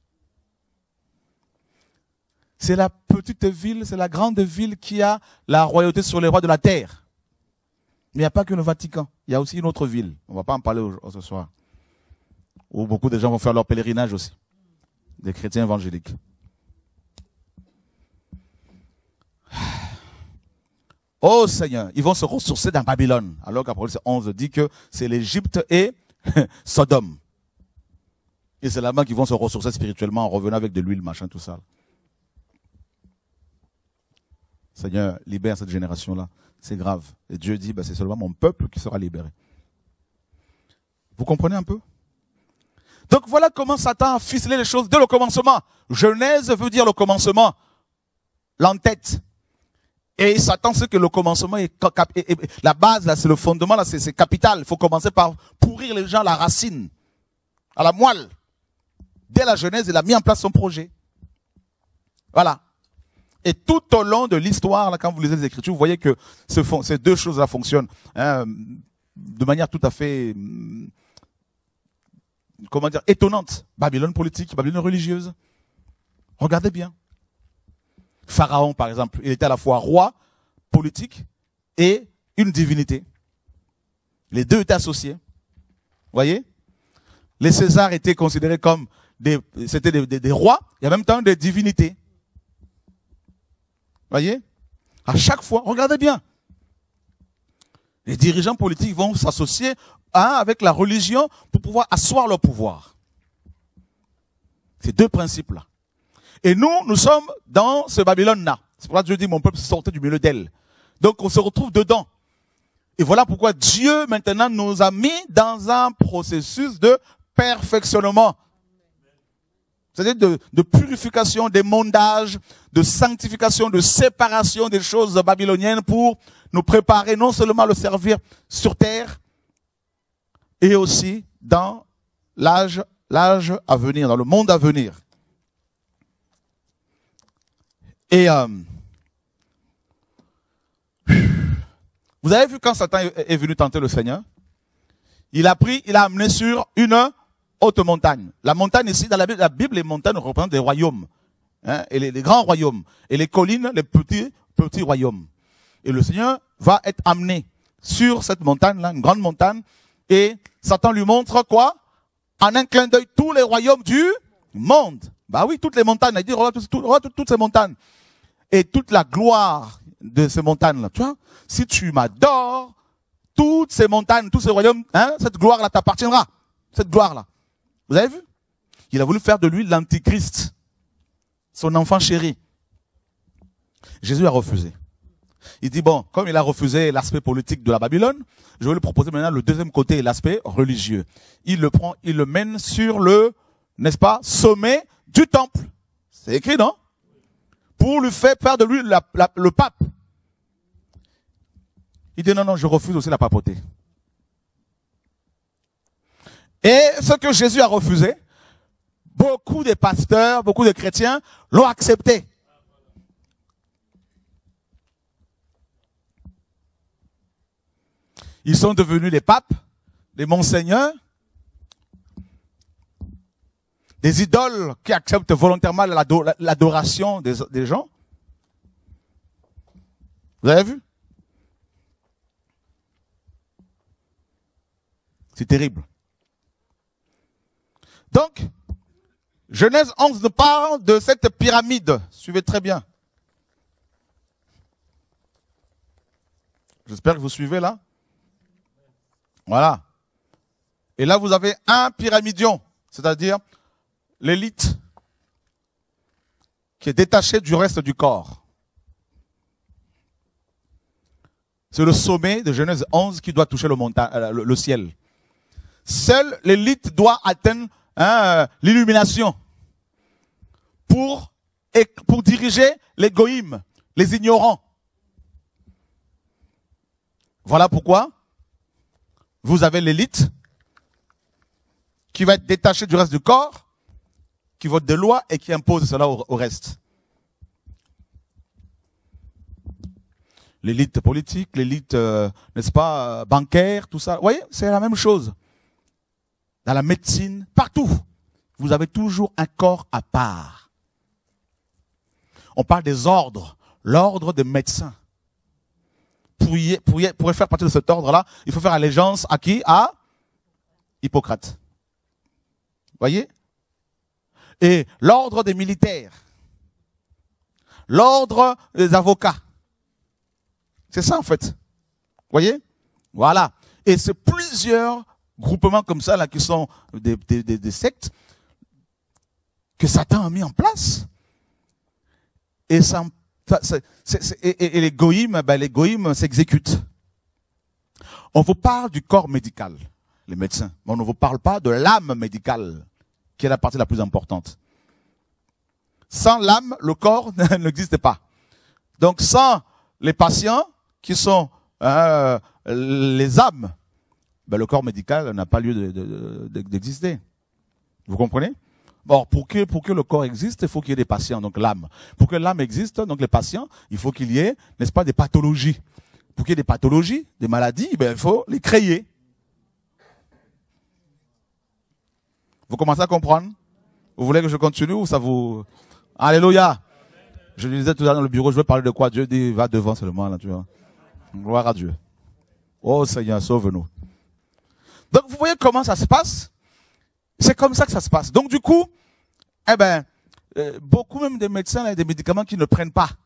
C'est la petite ville, c'est la grande ville qui a la royauté sur les rois de la terre. Mais il n'y a pas que le Vatican. Il y a aussi une autre ville. On ne va pas en parler ce soir. Où beaucoup de gens vont faire leur pèlerinage aussi. Des chrétiens évangéliques. Oh Seigneur, ils vont se ressourcer dans Babylone. Alors qu'Apocalypse 11 dit que c'est l'Égypte et Sodome. Et c'est là-bas qu'ils vont se ressourcer spirituellement en revenant avec de l'huile, machin, tout ça. Seigneur, libère cette génération-là. C'est grave. Et Dieu dit, c'est seulement mon peuple qui sera libéré. Vous comprenez un peu? Donc voilà comment Satan a ficelé les choses dès le commencement. Genèse veut dire le commencement. L'entête. Et Satan sait que le commencement est la base, là, c'est le fondement, là, c'est capital. Il faut commencer par pourrir les gens à la racine, à la moelle. Dès la Genèse, il a mis en place son projet. Voilà. Et tout au long de l'histoire, là, quand vous lisez les Écritures, vous voyez que ces deux choses-là fonctionnent de manière tout à fait, comment dire, étonnante. Babylone politique, Babylone religieuse. Regardez bien. Pharaon, par exemple, il était à la fois roi, politique et une divinité. Les deux étaient associés. Vous voyez? Les Césars étaient considérés comme des rois et en même temps des divinités. Vous voyez? À chaque fois, regardez bien. Les dirigeants politiques vont s'associer avec la religion pour pouvoir asseoir leur pouvoir. Ces deux principes-là. Et nous sommes dans ce Babylone-là. C'est pour ça que je dis, mon peuple sortait du milieu d'elle. Donc on se retrouve dedans. Et voilà pourquoi Dieu maintenant nous a mis dans un processus de perfectionnement. C'est-à-dire de purification, d'émondage, de sanctification, de séparation des choses babyloniennes pour nous préparer non seulement à le servir sur terre, et aussi dans l'âge à venir, dans le monde à venir. Et vous avez vu quand Satan est venu tenter le Seigneur, il a amené sur une haute montagne. La montagne ici, dans la Bible, les montagnes représentent des royaumes. Hein, et les grands royaumes. Et les collines, les petits royaumes. Et le Seigneur va être amené sur cette montagne-là, une grande montagne. Et Satan lui montre quoi? En un clin d'œil, tous les royaumes du monde. Bah oui, toutes les montagnes. Il dit, regarde toutes ces montagnes. Et toute la gloire de ces montagnes-là. Tu vois, si tu m'adores, toutes ces montagnes, tous ces royaumes, hein, cette gloire-là t'appartiendra. Cette gloire-là. Vous avez vu? Il a voulu faire de lui l'antichrist. Son enfant chéri. Jésus a refusé. Il dit, bon, comme il a refusé l'aspect politique de la Babylone, je vais lui proposer maintenant le deuxième côté, l'aspect religieux. Il le prend, il le mène sur le, n'est-ce pas, sommet du temple. C'est écrit, non? Pour lui faire de lui le pape. Il dit, non, je refuse aussi la papauté. Et ce que Jésus a refusé, beaucoup de pasteurs, beaucoup de chrétiens l'ont accepté. Ils sont devenus des papes, des monseigneurs, des idoles qui acceptent volontairement l'adoration des gens. Vous avez vu? C'est terrible. Donc, Genèse 11 nous parle de cette pyramide. Suivez très bien. J'espère que vous suivez là. Voilà. Et là, vous avez un pyramidion, c'est-à-dire l'élite qui est détachée du reste du corps. C'est le sommet de Genèse 11 qui doit toucher le ciel. Seule l'élite doit atteindre l'illumination pour diriger les goïms, les ignorants. Voilà pourquoi vous avez l'élite qui va être détachée du reste du corps, qui vote des lois et qui impose cela au reste. L'élite politique, l'élite, n'est-ce pas, bancaire, tout ça. Vous voyez, c'est la même chose. Dans la médecine, partout, vous avez toujours un corps à part. On parle des ordres, l'ordre des médecins. Pour faire partie de cet ordre-là, il faut faire allégeance à qui? À Hippocrate. Voyez? Et l'ordre des militaires. L'ordre des avocats. C'est ça en fait. Voyez? Voilà. Et c'est plusieurs groupements comme ça là qui sont des sectes que Satan a mis en place. Et ça, et les goïms, les goïms s'exécutent. On vous parle du corps médical, les médecins, mais on ne vous parle pas de l'âme médicale, qui est la partie la plus importante. Sans l'âme, le corps n'existe pas. Donc sans les patients, qui sont les âmes, le corps médical n'a pas lieu d'exister. Vous comprenez? Bon, pour que le corps existe, il faut qu'il y ait des patients, donc l'âme. Pour que l'âme existe, donc les patients, il faut qu'il y ait, n'est-ce pas, des pathologies. Pour qu'il y ait des pathologies, des maladies, ben, il faut les créer. Vous commencez à comprendre? Vous voulez que je continue ou ça vous... Alléluia! Je lui disais tout à l'heure dans le bureau, je veux parler de quoi? Dieu dit, va devant seulement, là, tu vois. Gloire à Dieu. Oh Seigneur, sauve-nous. Donc, vous voyez comment ça se passe? C'est comme ça que ça se passe. Donc, du coup, eh ben, beaucoup même des médecins, là, des médicaments qu'ils ne prennent pas.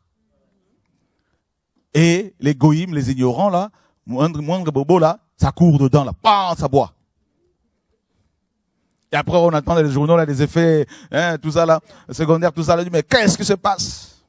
Et les goïms, les ignorants, là, moindre bobo, là, ça court dedans, là, bam, ça boit. Et après, on attend dans les journaux, là, les effets, hein, tout ça, là, secondaires, tout ça, là, mais qu'est-ce qui se passe?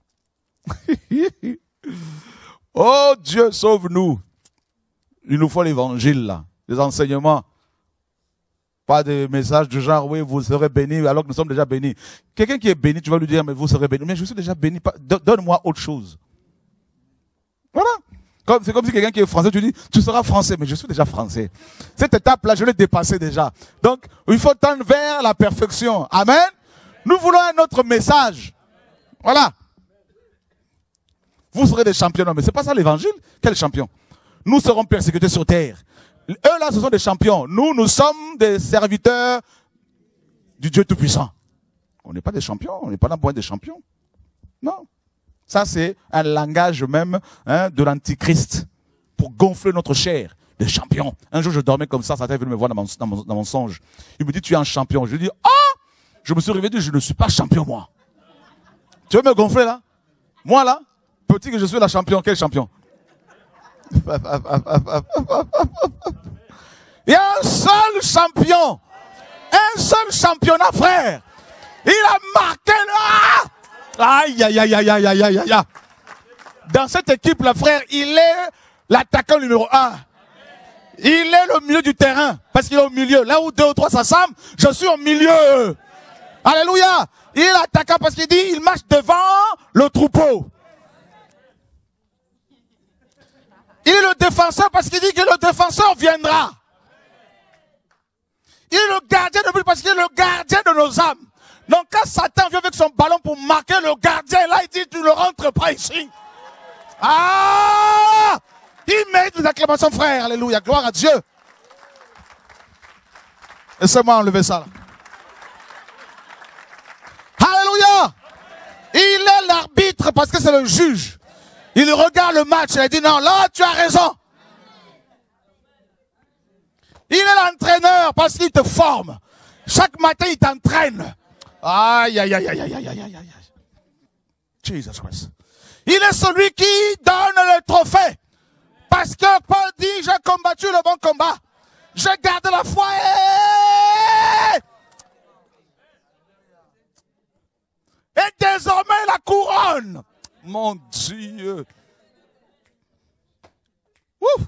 Oh Dieu, sauve-nous. Il nous faut l'évangile, là, les enseignements. Pas de messages du genre, oui, vous serez bénis, alors que nous sommes déjà bénis. Quelqu'un qui est béni, tu vas lui dire, mais vous serez bénis. Mais je suis déjà béni, donne-moi autre chose. Voilà. C'est comme si quelqu'un qui est français, tu dis, tu seras français, mais je suis déjà français. Cette étape-là, je l'ai dépassée déjà. Donc, il faut tendre vers la perfection. Amen. Nous voulons un autre message. Voilà. Vous serez des champions. Non, mais c'est pas ça l'évangile. Quel champion? Nous serons persécutés sur terre. Eux là, ce sont des champions. Nous sommes des serviteurs du Dieu Tout-Puissant. On n'est pas des champions. On n'est pas là pour être des champions. Non. Ça, c'est un langage même de l'antichrist pour gonfler notre chair. Des champions. Un jour, je dormais comme ça, Satan est venu me voir dans mon songe. Il me dit, tu es un champion. Je lui dis, ah! Je me suis réveillé, je ne suis pas champion, moi. Tu veux me gonfler, là? Moi, là, petit que je suis la champion. Quel champion? Il y a un seul champion. Un seul championnat, frère. Il a marqué là. Aïe, aïe, aïe, aïe, aïe, aïe, aïe, aïe. Dans cette équipe, là, frère, il est l'attaquant numéro 1. Il est le milieu du terrain. Parce qu'il est au milieu. Là où 2 ou 3 s'assemblent, je suis au milieu. Alléluia. Il est l'attaquant parce qu'il dit, il marche devant le troupeau. Il est le défenseur parce qu'il dit que le défenseur viendra. Il est le gardien de but parce qu'il est le gardien de nos âmes. Donc quand Satan vient avec son ballon pour marquer le gardien, là il dit tu ne rentres pas ici. Ah! Il mérite des acclamations, frère. Alléluia. Gloire à Dieu. Laissez-moi enlever ça là. Alléluia. Il est l'arbitre parce que c'est le juge. Il regarde le match et il dit non, là tu as raison. Il est l'entraîneur parce qu'il te forme. Chaque matin il t'entraîne. Aïe, aïe, aïe, aïe, aïe, aïe, aïe, aïe. Jesus Christ. Il est celui qui donne le trophée. Parce que Paul dit, j'ai combattu le bon combat. J'ai gardé la foi. Et désormais la couronne. Mon Dieu. Ouf.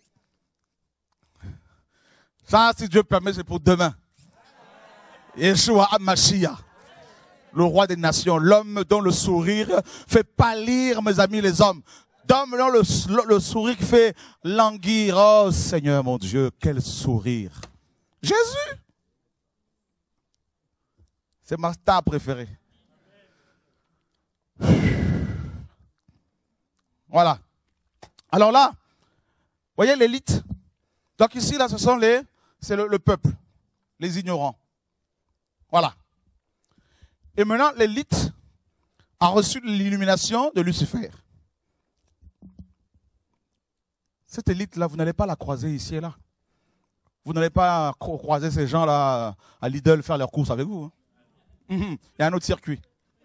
Ça, si Dieu permet, c'est pour demain. Yeshua HaMashiach, le roi des nations, l'homme dont le sourire fait pâlir, mes amis, les hommes. L'homme dont le sourire qui fait languir. Oh Seigneur mon Dieu, quel sourire. Jésus. C'est ma star préférée. Voilà. Alors là, vous voyez l'élite. Donc ici, là, ce sont c'est le peuple, les ignorants. Voilà. Et maintenant, l'élite a reçu l'illumination de Lucifer. Cette élite-là, vous n'allez pas la croiser ici et là. Vous n'allez pas croiser ces gens-là à Lidl faire leurs courses avec vous. Hein. Il y a un autre circuit.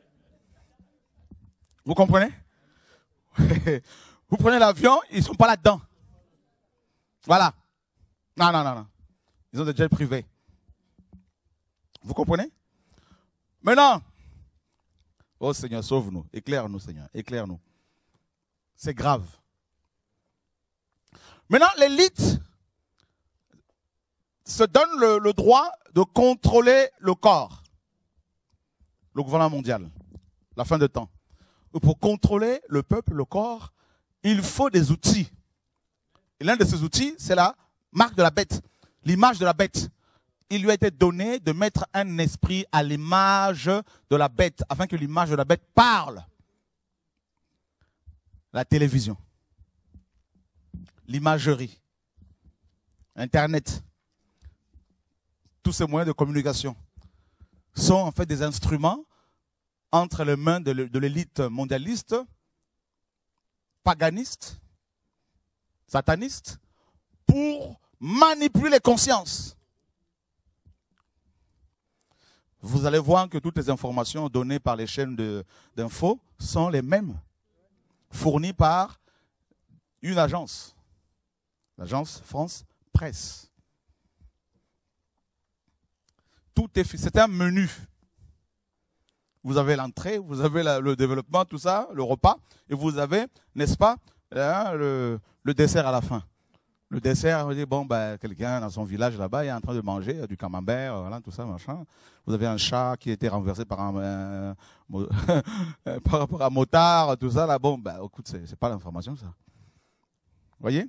Vous comprenez? Vous prenez l'avion, ils ne sont pas là-dedans. Voilà. Non, non, non, non. Ils ont des jets privés. Vous comprenez? Maintenant, oh Seigneur, sauve-nous. Éclaire-nous, Seigneur. Éclaire-nous. C'est grave. Maintenant, l'élite se donne le droit de contrôler le corps. Le gouvernement mondial. La fin de temps. Et pour contrôler le peuple, le corps, il faut des outils. Et l'un de ces outils, c'est la marque de la bête. L'image de la bête. il lui a été donné de mettre un esprit à l'image de la bête, afin que l'image de la bête parle. La télévision, l'imagerie, Internet, tous ces moyens de communication sont en fait des instruments entre les mains de l'élite mondialiste, paganiste, sataniste, pour manipuler les consciences. Vous allez voir que toutes les informations données par les chaînes d'infos sont les mêmes, fournies par une agence, l'agence France Presse. Tout est, c'est un menu. Vous avez l'entrée, vous avez le développement, tout ça, le repas, et vous avez, n'est-ce pas, le dessert à la fin. Le dessert, on dit, bon, ben, quelqu'un dans son village là-bas est en train de manger du camembert, voilà, tout ça, machin. Vous avez un chat qui a été renversé par par rapport à un motard, tout ça, là, bon, ben, écoute, c'est pas l'information, ça. Vous voyez?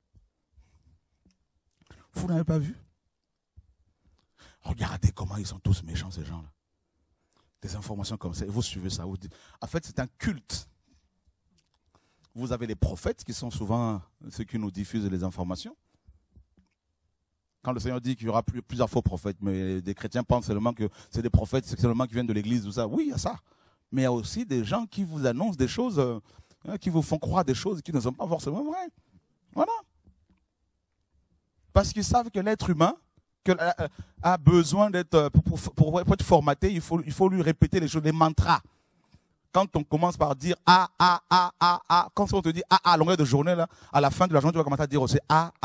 Vous n'avez pas vu? Regardez comment ils sont tous méchants, ces gens-là. Des informations comme ça, et vous suivez ça. Vous dites, en fait, c'est un culte. Vous avez les prophètes qui sont souvent ceux qui nous diffusent les informations. Quand le Seigneur dit qu'il y aura plusieurs faux prophètes, mais des chrétiens pensent seulement que c'est des prophètes, c'est seulement qui viennent de l'église, tout ça. Oui, il y a ça. Mais il y a aussi des gens qui vous annoncent des choses, qui vous font croire des choses qui ne sont pas forcément vraies. Voilà. Parce qu'ils savent que l'être humain a besoin d'être, pour être formaté, il faut lui répéter les choses, les mantras. Quand on commence par dire quand on te dit à longueur de journée, là, à la fin de la journée, tu vas commencer à dire aussi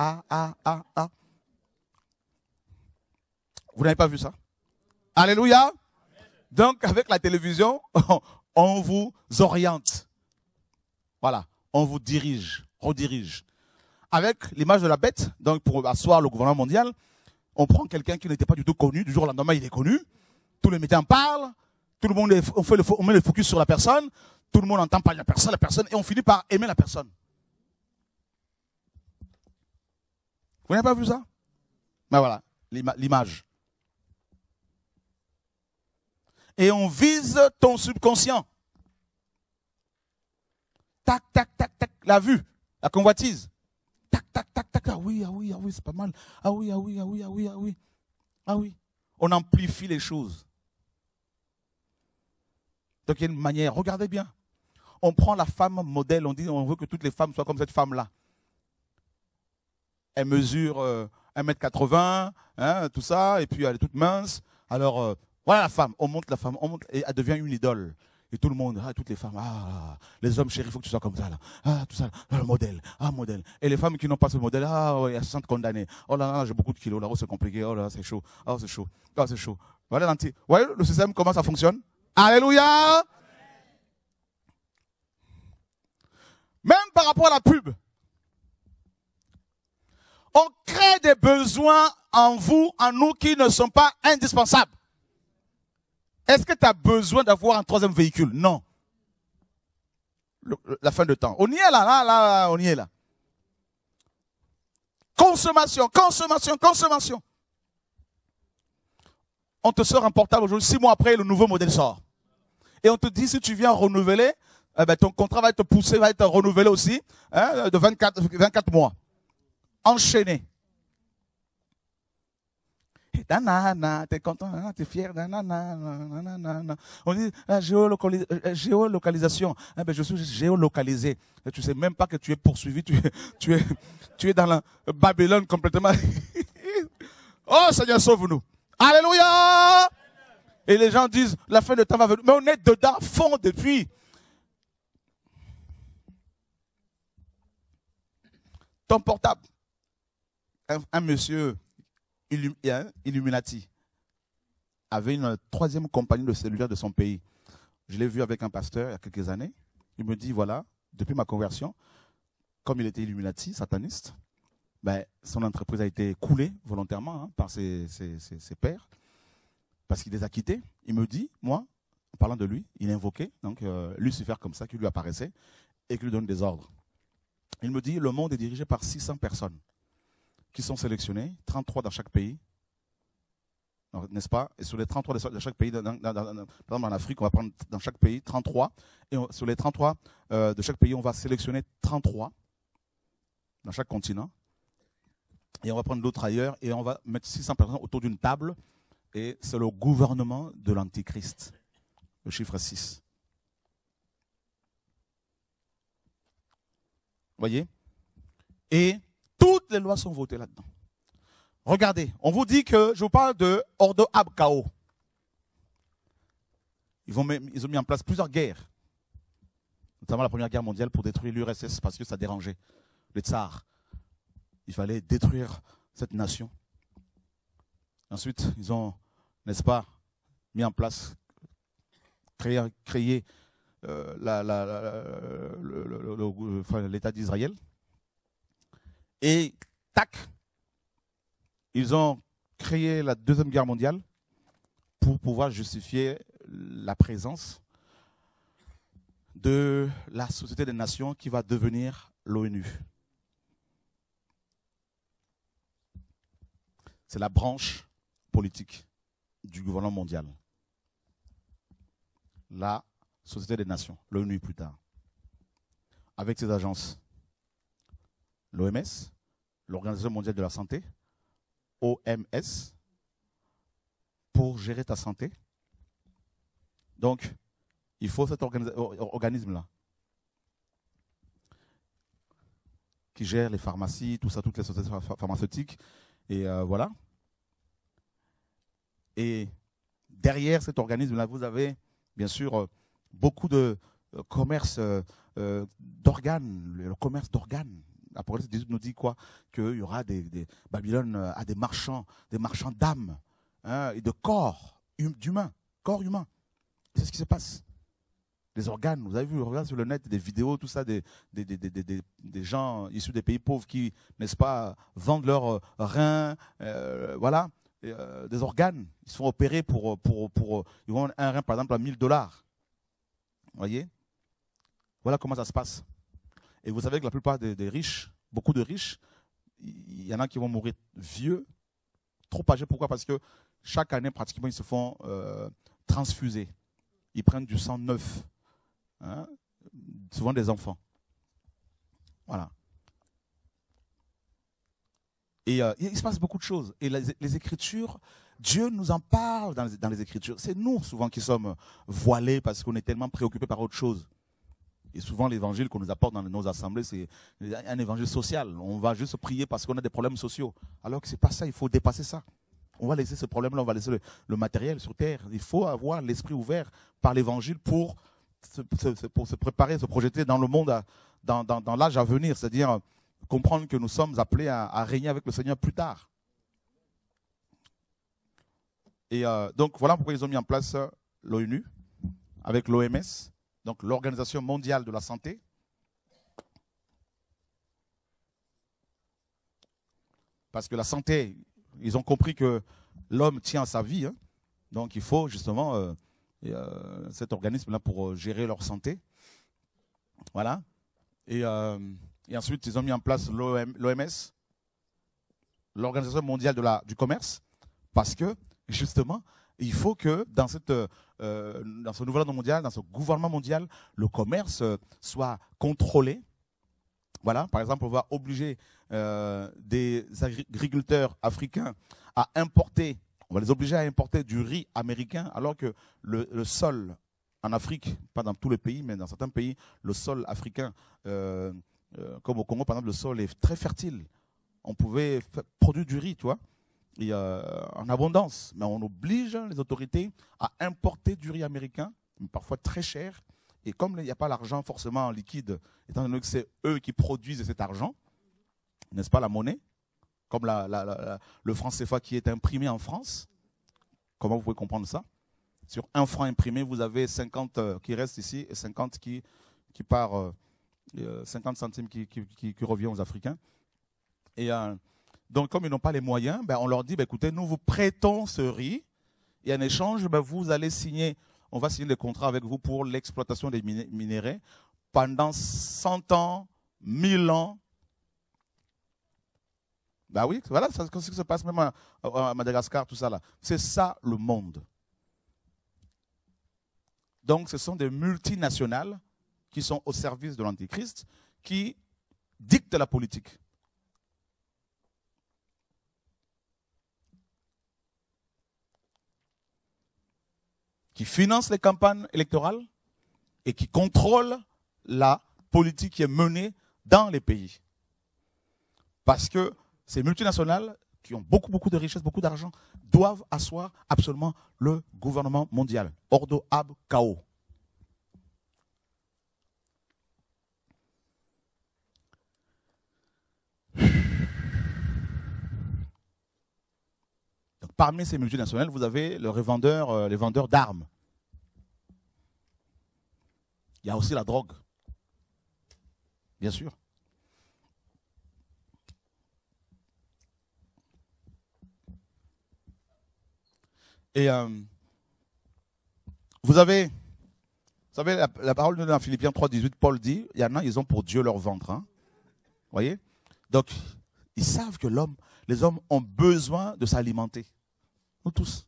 Vous n'avez pas vu ça? Alléluia. Donc, avec la télévision, on vous oriente. Voilà. On vous redirige. Avec l'image de la bête, donc pour asseoir le gouvernement mondial, on prend quelqu'un qui n'était pas du tout connu, du jour au lendemain, il est connu. Tous les médias en parlent. Tout le monde, on met le focus sur la personne. Tout le monde entend parler de la personne, et on finit par aimer la personne. Vous n'avez pas vu ça? Ben voilà, l'image. Et on vise ton subconscient. Tac, tac, tac, tac, la vue, la convoitise. Tac, tac, tac, tac, ah oui, c'est pas mal. Ah oui. On amplifie les choses. Donc il y a une manière, regardez bien. On prend la femme modèle, on dit on veut que toutes les femmes soient comme cette femme-là. Elle mesure 1m80, hein, tout ça, et puis elle est toute mince. Alors, voilà la femme, on monte, et elle devient une idole. Et tout le monde, toutes les femmes, les hommes chéris, il faut que tu sois comme ça, là. Tout ça, modèle. Et les femmes qui n'ont pas ce modèle, elles se sentent condamnées. Oh là là, j'ai beaucoup de kilos, là, c'est compliqué, oh là, c'est chaud, c'est chaud. Voilà l'anti. Vous voyez le système, comment ça fonctionne? Alléluia! Même par rapport à la pub, on crée des besoins en vous, en nous, qui ne sont pas indispensables. Est-ce que tu as besoin d'avoir un troisième véhicule? Non. La fin de temps. On y est là, on y est là. Consommation. On te sort un portable aujourd'hui, 6 mois après, le nouveau modèle sort. Et on te dit, si tu viens renouveler, ton contrat va être poussé, va être renouvelé aussi, de 24 mois. Enchaîné. T'es content, t'es fier. On dit géolocalisation. Je suis géolocalisé. Tu ne sais même pas que tu es poursuivi, tu es dans la Babylone complètement. Oh Seigneur, sauve-nous. Alléluia! Et les gens disent, la fin de temps va venir. Mais on est dedans, fond depuis. Ton portable. Un monsieur Illuminati avait une 3e compagnie de cellulaire de son pays. Je l'ai vu avec un pasteur il y a quelques années. Il me dit, voilà, depuis ma conversion, comme il était Illuminati, sataniste, son entreprise a été coulée volontairement par ses pairs, parce qu'il les a quittés. Il me dit, moi, en parlant de lui, il invoquait donc Lucifer comme ça, qui lui apparaissait et qui lui donne des ordres. Il me dit, le monde est dirigé par 600 personnes qui sont sélectionnées, 33 dans chaque pays. n'est-ce pas? Et sur les 33 de chaque pays, par exemple en Afrique, on va prendre dans chaque pays 33. Et sur les 33 de chaque pays, on va sélectionner 33 dans chaque continent. Et on va prendre d'autres ailleurs et on va mettre 600 personnes autour d'une table. Et c'est le gouvernement de l'Antichrist, le chiffre 6. Voyez? Et toutes les lois sont votées là-dedans. Regardez, on vous dit que, je vous parle de Ordo Ab Chao. Ils ont mis en place plusieurs guerres, notamment la Première Guerre mondiale pour détruire l'URSS parce que ça dérangeait les tsars. Il fallait détruire cette nation. Ensuite, ils ont, n'est-ce pas, mis en place, créé l'État d'Israël. Et tac, ils ont créé la Deuxième Guerre mondiale pour pouvoir justifier la présence de la Société des Nations qui va devenir l'ONU. C'est la branche politique du gouvernement mondial. La Société des Nations, l'ONU plus tard. Avec ses agences, l'OMS, l'Organisation mondiale de la santé, OMS, pour gérer ta santé. Donc, il faut cet organisme-là qui gère les pharmacies, tout ça, toutes les sociétés pharmaceutiques. Et voilà. Et derrière cet organisme-là, vous avez bien sûr beaucoup de commerce d'organes, le commerce d'organes. L'Apocalypse 18 nous dit quoi? Qu'il y aura Babylone a des marchands d'âmes, hein, et de corps humains. C'est ce qui se passe. Les organes, vous avez vu, regarde sur le net des vidéos, tout ça, des gens issus des pays pauvres qui, n'est-ce pas, vendent leurs reins, voilà, des organes. Ils sont opérés ils vendent un rein par exemple à $1000. Vous voyez? Voilà comment ça se passe. Et vous savez que la plupart des riches, beaucoup de riches, il y en a qui vont mourir vieux, trop âgés. Pourquoi? Parce que chaque année, pratiquement, ils se font transfuser. Ils prennent du sang neuf. Hein? Souvent des enfants. Voilà. Et il se passe beaucoup de choses. Et les Écritures, Dieu nous en parle dans les Écritures. C'est nous, souvent, qui sommes voilés parce qu'on est tellement préoccupés par autre chose. Et souvent, l'évangile qu'on nous apporte dans nos assemblées, c'est un évangile social. On va juste prier parce qu'on a des problèmes sociaux. Alors que ce n'est pas ça, il faut dépasser ça. On va laisser ce problème-là, on va laisser le matériel sur terre. Il faut avoir l'esprit ouvert par l'évangile pour se préparer, se projeter dans le monde, dans l'âge à venir. C'est-à-dire comprendre que nous sommes appelés à régner avec le Seigneur plus tard. Et donc, voilà pourquoi ils ont mis en place l'ONU avec l'OMS. Donc l'Organisation mondiale de la santé, parce que la santé, ils ont compris que l'homme tient à sa vie, hein. Donc il faut justement cet organisme-là pour gérer leur santé. Voilà. Et ensuite, ils ont mis en place l'OMS, l'Organisation mondiale du commerce, parce que justement, il faut que dans ce nouvel ordre mondial, dans ce gouvernement mondial, le commerce soit contrôlé. Voilà, par exemple, on va obliger des agriculteurs africains à importer, on va les obliger à importer du riz américain, alors que le sol en Afrique, pas dans tous les pays, mais dans certains pays, le sol africain, comme au Congo, par exemple, le sol est très fertile. On pouvait produire du riz, tu vois. En abondance, mais on oblige les autorités à importer du riz américain, parfois très cher, et comme il n'y a pas l'argent forcément en liquide, étant donné que c'est eux qui produisent cet argent, n'est-ce pas, la monnaie, comme le franc CFA qui est imprimé en France, comment vous pouvez comprendre ça? Sur un franc imprimé, vous avez 50 qui restent ici et 50 qui part, 50 centimes qui revient aux Africains. Et donc, comme ils n'ont pas les moyens, on leur dit, écoutez, nous vous prêtons ce riz, et en échange, vous allez signer, on va signer des contrats avec vous pour l'exploitation des minéraux pendant 100 ans, 1000 ans. Bah oui, voilà, c'est ce qui se passe même à Madagascar, tout ça là. C'est ça le monde. Donc ce sont des multinationales qui sont au service de l'Antichrist, qui dictent la politique. Qui financent les campagnes électorales et qui contrôlent la politique qui est menée dans les pays. Parce que ces multinationales, qui ont beaucoup de richesses, beaucoup d'argent, doivent asseoir absolument le gouvernement mondial. Ordo ab chaos. Donc, parmi ces multinationales, vous avez les vendeurs d'armes. Il y a aussi la drogue. Bien sûr. Et vous savez, la parole de dans Philippiens 3,18, Paul dit, il y en a, ils ont pour Dieu leur ventre. Hein. Vous voyez? Donc, ils savent que les hommes ont besoin de s'alimenter. Nous tous.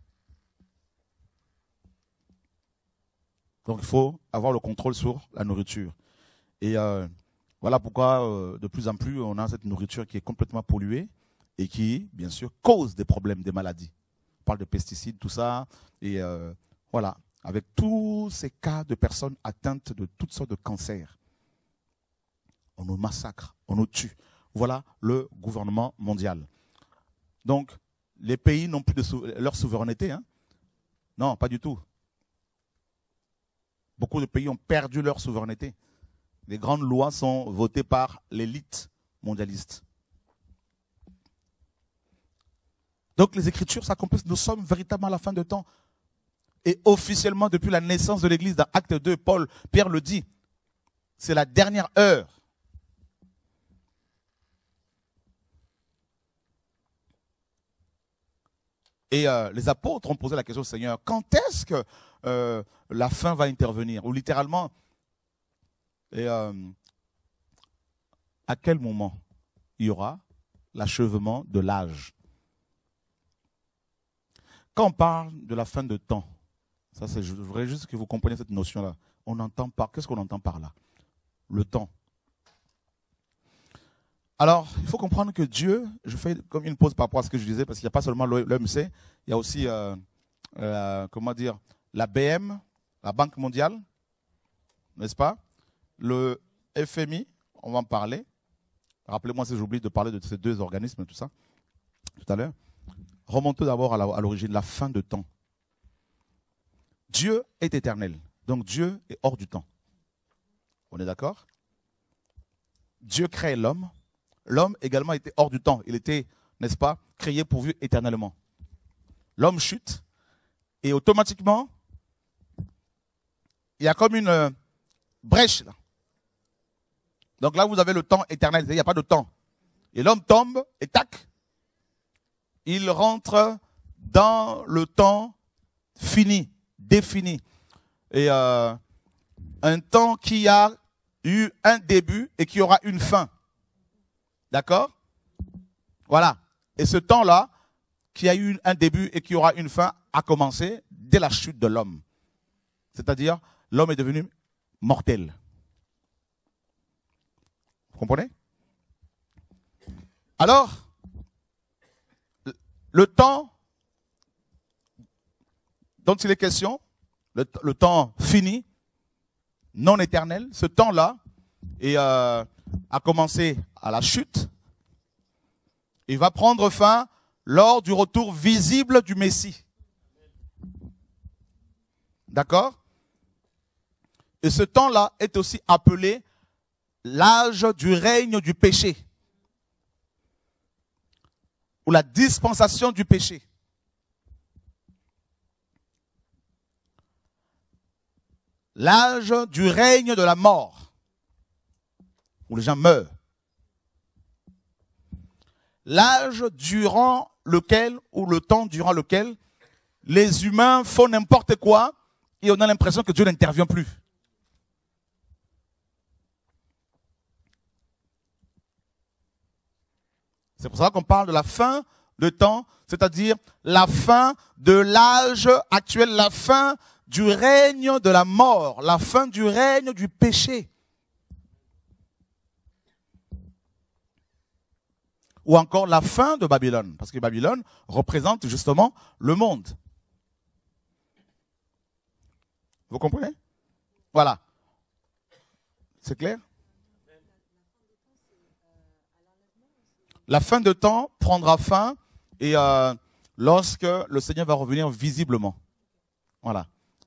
Donc, il faut avoir le contrôle sur la nourriture. Et voilà pourquoi, de plus en plus, on a cette nourriture qui est complètement polluée et qui, bien sûr, cause des problèmes, des maladies. On parle de pesticides, tout ça. Et voilà, avec tous ces cas de personnes atteintes de toutes sortes de cancers. On nous massacre, on nous tue. Voilà le gouvernement mondial. Donc, les pays n'ont plus leur souveraineté. Hein? Non, pas du tout. Beaucoup de pays ont perdu leur souveraineté. Les grandes lois sont votées par l'élite mondialiste. Donc les Écritures s'accomplissent. Nous sommes véritablement à la fin de temps. Et officiellement, depuis la naissance de l'Église, dans Acte 2, Pierre le dit, c'est la dernière heure. Et les apôtres ont posé la question au Seigneur, quand est-ce que la fin va intervenir? Ou littéralement, à quel moment il y aura l'achèvement de l'âge? Quand on parle de la fin de temps, je voudrais juste que vous compreniez cette notion-là. Qu'est-ce qu'on entend par là? Le temps. Alors, il faut comprendre que Dieu, je fais comme une pause par rapport à ce que je disais, parce qu'il n'y a pas seulement l'OMC, il y a aussi, la BM, la Banque mondiale, n'est-ce pas? Le FMI, on va en parler. Rappelez-moi si j'oublie de parler de ces deux organismes, tout ça, tout à l'heure. Remontons d'abord à l'origine, la fin de temps. Dieu est éternel, donc Dieu est hors du temps. On est d'accord? Dieu crée l'homme. L'homme également était hors du temps. Il était, n'est-ce pas, créé pour vivre éternellement. L'homme chute et automatiquement, il y a comme une brèche là. Donc là, vous avez le temps éternel, il n'y a pas de temps. Et l'homme tombe et tac, il rentre dans le temps fini, défini. Et un temps qui a eu un début et qui aura une fin. D'accord? Voilà. Et ce temps-là, qui a eu un début et qui aura une fin, a commencé dès la chute de l'homme. C'est-à-dire, l'homme est devenu mortel. Vous comprenez? Alors, le temps dont il est question, le temps fini, non éternel, ce temps-là a commencé à la chute. Il va prendre fin lors du retour visible du Messie. D'accord? Et ce temps-là est aussi appelé l'âge du règne du péché. Ou la dispensation du péché. L'âge du règne de la mort. Où les gens meurent. L'âge durant lequel, ou le temps durant lequel, les humains font n'importe quoi et on a l'impression que Dieu n'intervient plus. C'est pour ça qu'on parle de la fin de temps, c'est-à-dire la fin de l'âge actuel, la fin du règne de la mort, la fin du règne du péché. Ou encore la fin de Babylone, parce que Babylone représente justement le monde. Vous comprenez? Voilà. C'est clair? La fin de temps prendra fin et lorsque le Seigneur va revenir visiblement. Voilà.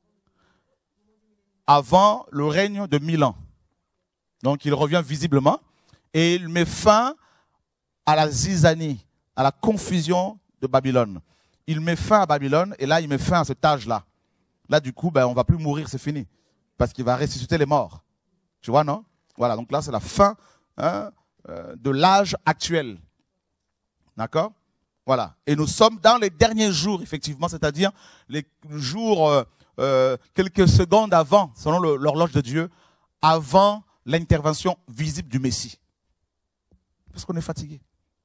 Avant le règne de 1000 ans. Donc il revient visiblement et il met fin à la zizanie, à la confusion de Babylone. Il met fin à Babylone et là il met fin à cet âge-là. Là du coup, on ne va plus mourir, c'est fini. Parce qu'il va ressusciter les morts. Tu vois, non? Voilà, donc là c'est la fin de l'âge actuel. D'accord? Voilà. Et nous sommes dans les derniers jours, effectivement, c'est-à-dire les jours, quelques secondes avant, selon l'horloge de Dieu, avant l'intervention visible du Messie. Parce qu'on est fatigué.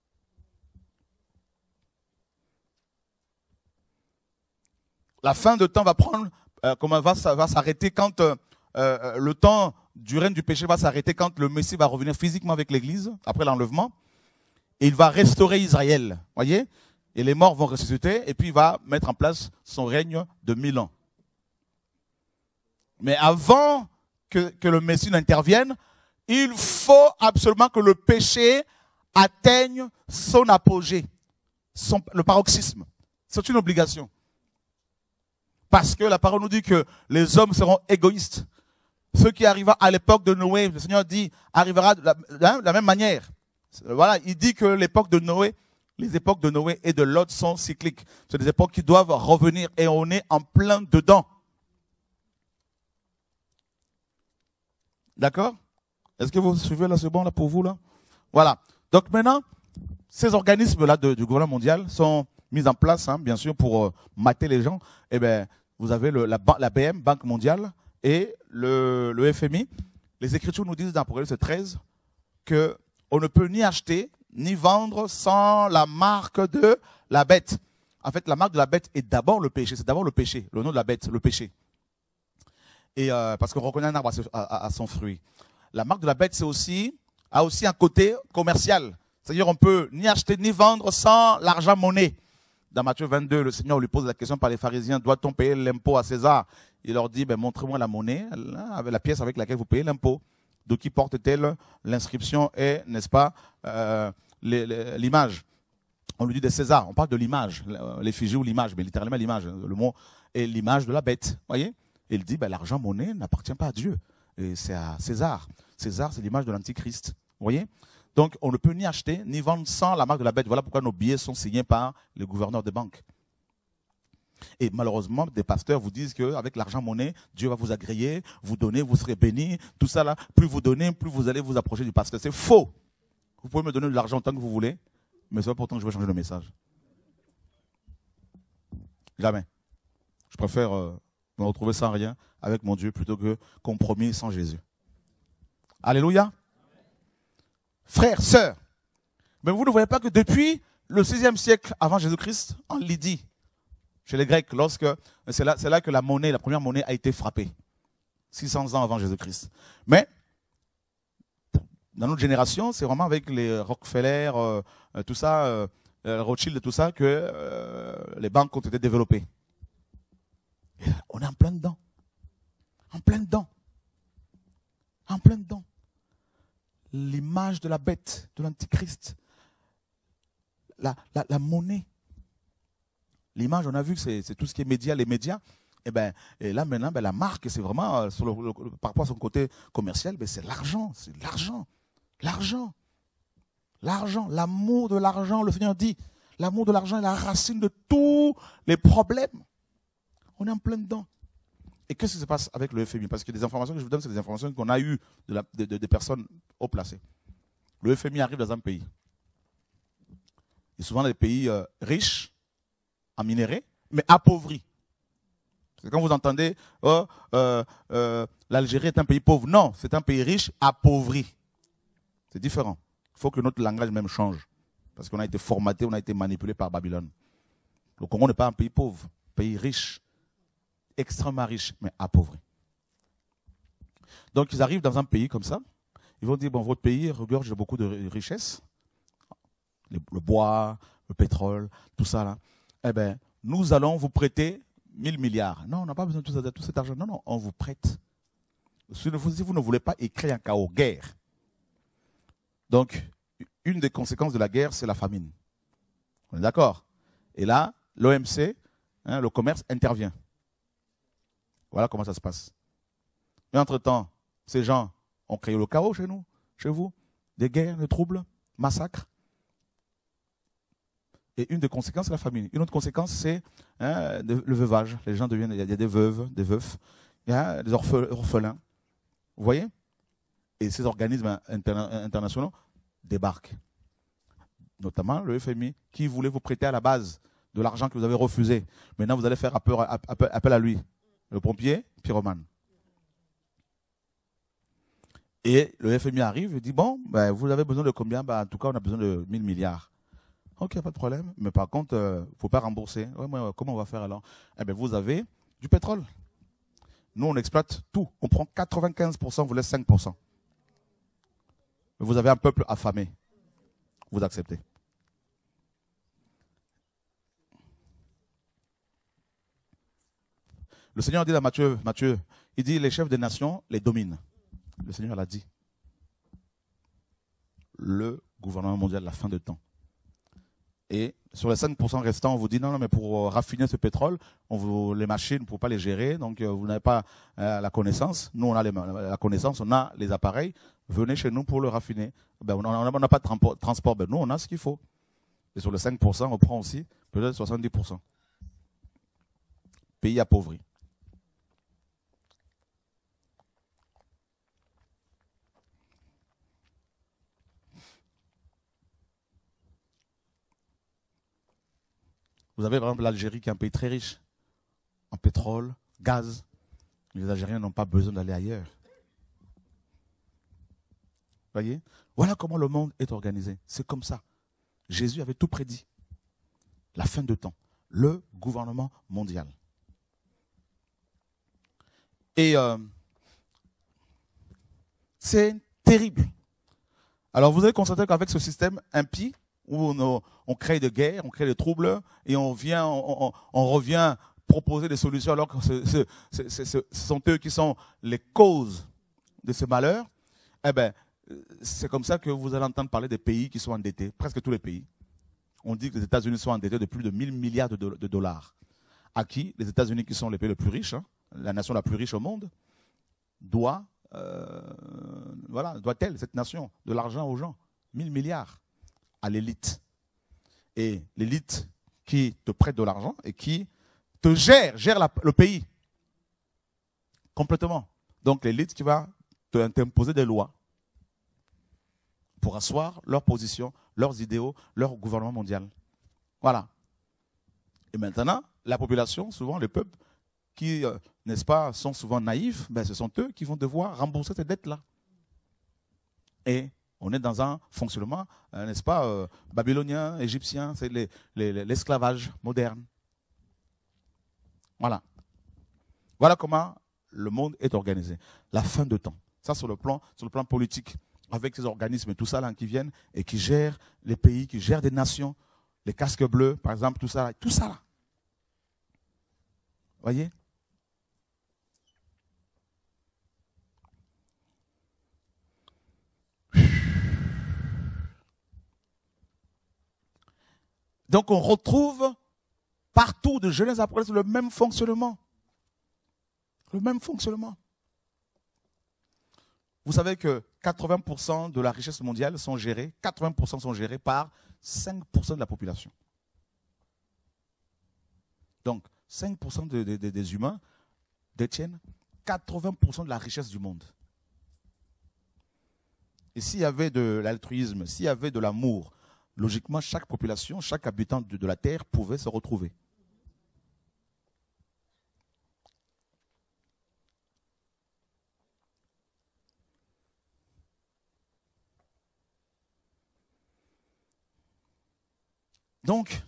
La fin de temps va prendre, va s'arrêter quand le temps du règne du péché va s'arrêter quand le Messie va revenir physiquement avec l'Église, après l'enlèvement. Et il va restaurer Israël, voyez? Et les morts vont ressusciter, et puis il va mettre en place son règne de 1000 ans. Mais avant que le Messie n'intervienne, il faut absolument que le péché atteigne son apogée, le paroxysme. C'est une obligation. Parce que la parole nous dit que les hommes seront égoïstes. Ce qui arriva à l'époque de Noé, le Seigneur dit, arrivera de la même manière. Voilà, il dit que l'époque de Noé, les époques de Noé et de Lot sont cycliques. C'est des époques qui doivent revenir et on est en plein dedans. D'accord? Est-ce que vous suivez là, c'est bon là pour vous là? Voilà. Donc maintenant, ces organismes-là du gouvernement mondial sont mis en place, bien sûr, pour mater les gens. Eh bien, vous avez la BM, Banque mondiale, et le FMI. Les Écritures nous disent dans Apocalypse 13 que on ne peut ni acheter, ni vendre sans la marque de la bête. En fait, la marque de la bête est d'abord le péché. C'est d'abord le péché, le nom de la bête, le péché. Et parce qu'on reconnaît un arbre à son fruit. La marque de la bête a aussi un côté commercial. C'est-à-dire on peut ni acheter, ni vendre sans l'argent monnaie. Dans Matthieu 22, le Seigneur lui pose la question par les pharisiens, doit-on payer l'impôt à César? Il leur dit, montrez-moi la monnaie, la pièce avec laquelle vous payez l'impôt. De qui porte-t-elle l'inscription et, n'est-ce pas, l'image? On lui dit de César, on parle de l'image, l'effigie ou l'image, mais littéralement l'image, le mot est l'image de la bête. Voyez? Et il dit, l'argent monnaie n'appartient pas à Dieu, et c'est à César. César, c'est l'image de l'Antichrist. Voyez? Donc, on ne peut ni acheter, ni vendre sans la marque de la bête. Voilà pourquoi nos billets sont signés par les gouverneurs des banques. Et malheureusement, des pasteurs vous disent qu'avec l'argent monnaie, Dieu va vous agréer, vous donner, vous serez bénis. Tout ça là, plus vous donnez, plus vous allez vous approcher du pasteur. C'est faux. Vous pouvez me donner de l'argent tant que vous voulez, mais ce n'est pas pourtant que je vais changer le message. Jamais. Je préfère me retrouver sans rien avec mon Dieu plutôt que compromis sans Jésus. Alléluia. Frères, sœurs, mais vous ne voyez pas que depuis le 6e siècle avant Jésus-Christ, en Lydie, chez les Grecs, c'est là que la première monnaie a été frappée. 600 ans avant Jésus-Christ. Mais, dans notre génération, c'est vraiment avec les Rockefeller, tout ça, Rothschild et tout ça, que les banques ont été développées. Et là, on est en plein dedans. En plein dedans. En plein dedans. L'image de la bête, de l'antichrist. La monnaie. L'image, on a vu que c'est tout ce qui est média, les médias. Et là maintenant, la marque, c'est vraiment, par rapport à son côté commercial, c'est l'argent. C'est l'argent. L'argent. L'argent. L'amour de l'argent, le Seigneur dit. L'amour de l'argent est la racine de tous les problèmes. On est en plein dedans. Et qu'est-ce qui se passe avec le FMI? Parce que les informations que je vous donne, c'est des informations qu'on a eues des personnes haut placées. Le FMI arrive dans un pays. Et souvent des pays riches en minerais, mais appauvris. Quand vous entendez l'Algérie est un pays pauvre, non, c'est un pays riche appauvri. C'est différent. Il faut que notre langage même change. Parce qu'on a été formaté, on a été manipulé par Babylone. Le Congo n'est pas un pays pauvre, pays riche, extrêmement riche, mais appauvri. Donc ils arrivent dans un pays comme ça, ils vont dire, bon, votre pays regorge de beaucoup de richesses, le bois, le pétrole, tout ça là. Eh bien, nous allons vous prêter 1000 milliards. Non, on n'a pas besoin de tout cet argent. Non, non, on vous prête. Si vous ne voulez pas, il crée un chaos, guerre. Donc, une des conséquences de la guerre, c'est la famine. On est d'accord? Et là, l'OMC, le commerce, intervient. Voilà comment ça se passe. Mais entre-temps, ces gens ont créé le chaos chez nous, chez vous. Des guerres, des troubles, massacres. Et une des conséquences, c'est la famine. Une autre conséquence, c'est le veuvage. Les gens deviennent, il y a des veuves, des veufs, il y a des orphelins. Vous voyez? Et ces organismes internationaux débarquent. Notamment le FMI, qui voulait vous prêter à la base de l'argent que vous avez refusé. Maintenant, vous allez faire appel à lui. Le pompier, pyromane. Et le FMI arrive et dit, bon, ben, vous avez besoin de combien? Ben, en tout cas, on a besoin de 1000 milliards. Ok, pas de problème. Mais par contre, il ne faut pas rembourser. Ouais, mais comment on va faire alors? Eh bien, vous avez du pétrole. Nous, on exploite tout. On prend 95%, on vous laisse 5%. Mais vous avez un peuple affamé. Vous acceptez. Le Seigneur dit à Matthieu, il dit, les chefs des nations les dominent. Le Seigneur l'a dit. Le gouvernement mondial, la fin de temps. Et sur les 5% restants, on vous dit non, mais pour raffiner ce pétrole, les machines, ne pouvez pas les gérer, donc vous n'avez pas la connaissance. Nous, on a la connaissance, on a les appareils. Venez chez nous pour le raffiner. Ben, on n'a pas de transport, ben, nous, on a ce qu'il faut. Et sur les 5%, on prend aussi peut-être 70%. Pays appauvri. Vous avez par exemple l'Algérie qui est un pays très riche en pétrole, gaz. Les Algériens n'ont pas besoin d'aller ailleurs. Voyez? Voilà comment le monde est organisé. C'est comme ça. Jésus avait tout prédit. La fin de temps. Le gouvernement mondial. Et c'est terrible. Alors vous avez constaté qu'avec ce système impie, où on crée des guerres, on crée des troubles, et on revient proposer des solutions alors que ce sont eux qui sont les causes de ce malheur, eh bien, c'est comme ça que vous allez entendre parler des pays qui sont endettés, presque tous les pays. On dit que les États-Unis sont endettés de plus de 1000 milliards de dollars. À qui? Les États-Unis, qui sont les pays les plus riches, la nation la plus riche au monde, doit-elle, cette nation, de l'argent aux gens? 1000 milliards à l'élite. Et l'élite qui te prête de l'argent et qui te gère le pays. Complètement. Donc l'élite qui va t'imposer des lois pour asseoir leur position, leurs idéaux, leur gouvernement mondial. Voilà. Et maintenant, la population, souvent les peuples, qui, n'est-ce pas, sont souvent naïfs, ben, ce sont eux qui vont devoir rembourser ces dettes-là. Et on est dans un fonctionnement, n'est-ce pas, babylonien, égyptien, c'est l'esclavage moderne. Voilà. Voilà comment le monde est organisé. La fin de temps. Ça, sur le plan politique, avec ces organismes et tout ça là, qui viennent et qui gèrent les pays, qui gèrent des nations, les casques bleus, par exemple, tout ça là. Voyez? Donc on retrouve partout de Genèse à Apocalypse le même fonctionnement. Le même fonctionnement. Vous savez que 80% de la richesse mondiale sont gérés, 80% sont gérés par 5% de la population. Donc 5% des humains détiennent 80% de la richesse du monde. Et s'il y avait de l'altruisme, s'il y avait de l'amour, logiquement, chaque population, chaque habitant de la Terre pouvait se retrouver. donc,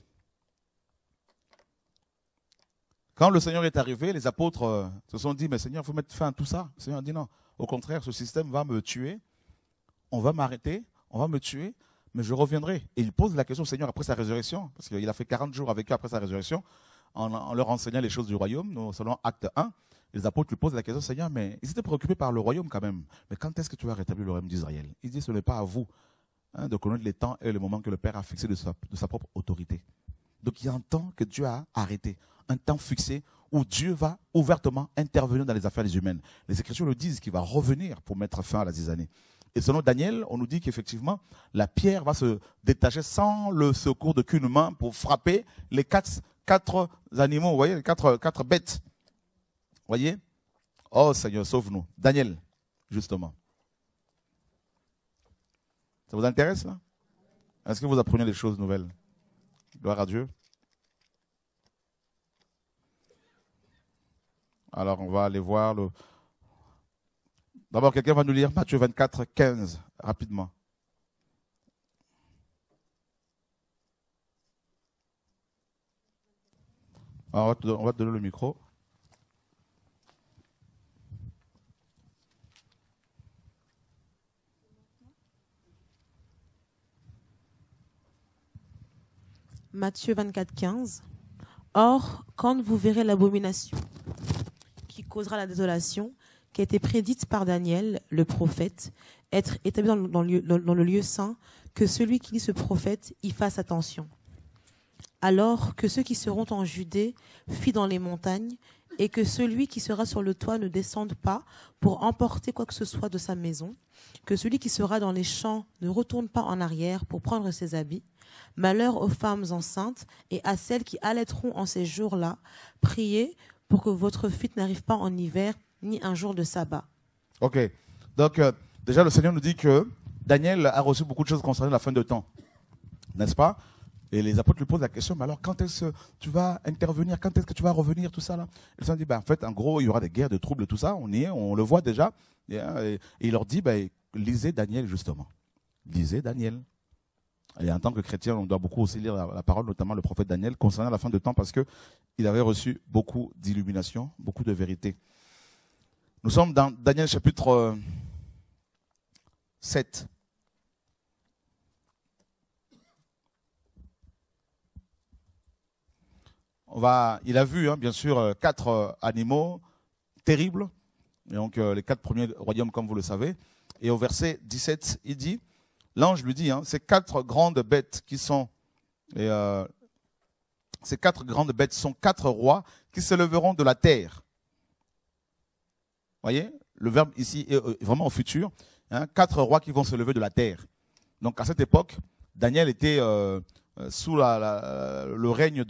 quand le Seigneur est arrivé, les apôtres se sont dit, mais Seigneur, il faut mettre fin à tout ça. Le Seigneur a dit non. Au contraire, ce système va me tuer. On va m'arrêter, on va me tuer, mais je reviendrai. Et il pose la question au Seigneur après sa résurrection, parce qu'il a fait 40 jours avec eux après sa résurrection, en leur enseignant les choses du royaume, selon Acte 1. Les apôtres lui posent la question, Seigneur, mais ils étaient préoccupés par le royaume quand même. Mais quand est-ce que tu vas rétablir le royaume d'Israël? Il dit, ce n'est pas à vous de connaître les temps et les moments que le Père a fixés de sa propre autorité. Donc il y a un temps que Dieu a arrêté, un temps fixé où Dieu va ouvertement intervenir dans les affaires des humaines. Les Écritures le disent qu'il va revenir pour mettre fin à la zizanie. Et selon Daniel, on nous dit qu'effectivement, la pierre va se détacher sans le secours d'aucune main pour frapper les quatre animaux, vous voyez, les quatre bêtes. Vous voyez? Oh Seigneur, sauve-nous. Daniel, justement. Ça vous intéresse là? Est-ce que vous apprenez des choses nouvelles? Gloire à Dieu. Alors on va aller voir le... D'abord, quelqu'un va nous lire Matthieu 24, 15, rapidement. Alors, on va te donner le micro. Matthieu 24, 15. Or, quand vous verrez l'abomination qui causera la désolation, qui a été prédite par Daniel, le prophète, être établi dans le lieu saint, que celui qui lit ce prophète y fasse attention. Alors que ceux qui seront en Judée fuient dans les montagnes, et que celui qui sera sur le toit ne descende pas pour emporter quoi que ce soit de sa maison, que celui qui sera dans les champs ne retourne pas en arrière pour prendre ses habits. Malheur aux femmes enceintes et à celles qui allaiteront en ces jours-là. Priez pour que votre fuite n'arrive pas en hiver, ni un jour de sabbat. Ok. Donc, déjà, le Seigneur nous dit que Daniel a reçu beaucoup de choses concernant la fin de temps. N'est-ce pas? Et les apôtres lui posent la question, mais alors, quand est-ce que tu vas intervenir? Quand est-ce que tu vas revenir? Tout ça, là. Et le Seigneur dit, en fait, en gros, il y aura des guerres, des troubles, tout ça. On y est, on le voit déjà. Et il leur dit, lisez Daniel, justement. Lisez Daniel. Et en tant que chrétien, on doit beaucoup aussi lire la parole, notamment le prophète Daniel, concernant la fin de temps, parce qu'il avait reçu beaucoup d'illumination, beaucoup de vérité. Nous sommes dans Daniel chapitre 7. Il a vu, bien sûr, 4 animaux terribles, et donc les 4 premiers royaumes, comme vous le savez. Et au verset 17, il dit, l'ange lui dit, ces 4 grandes bêtes qui sont, ces 4 grandes bêtes sont 4 rois qui se leveront de la terre. Voyez, le verbe ici est vraiment au futur. 4 rois qui vont se lever de la terre. Donc à cette époque, Daniel était sous le règne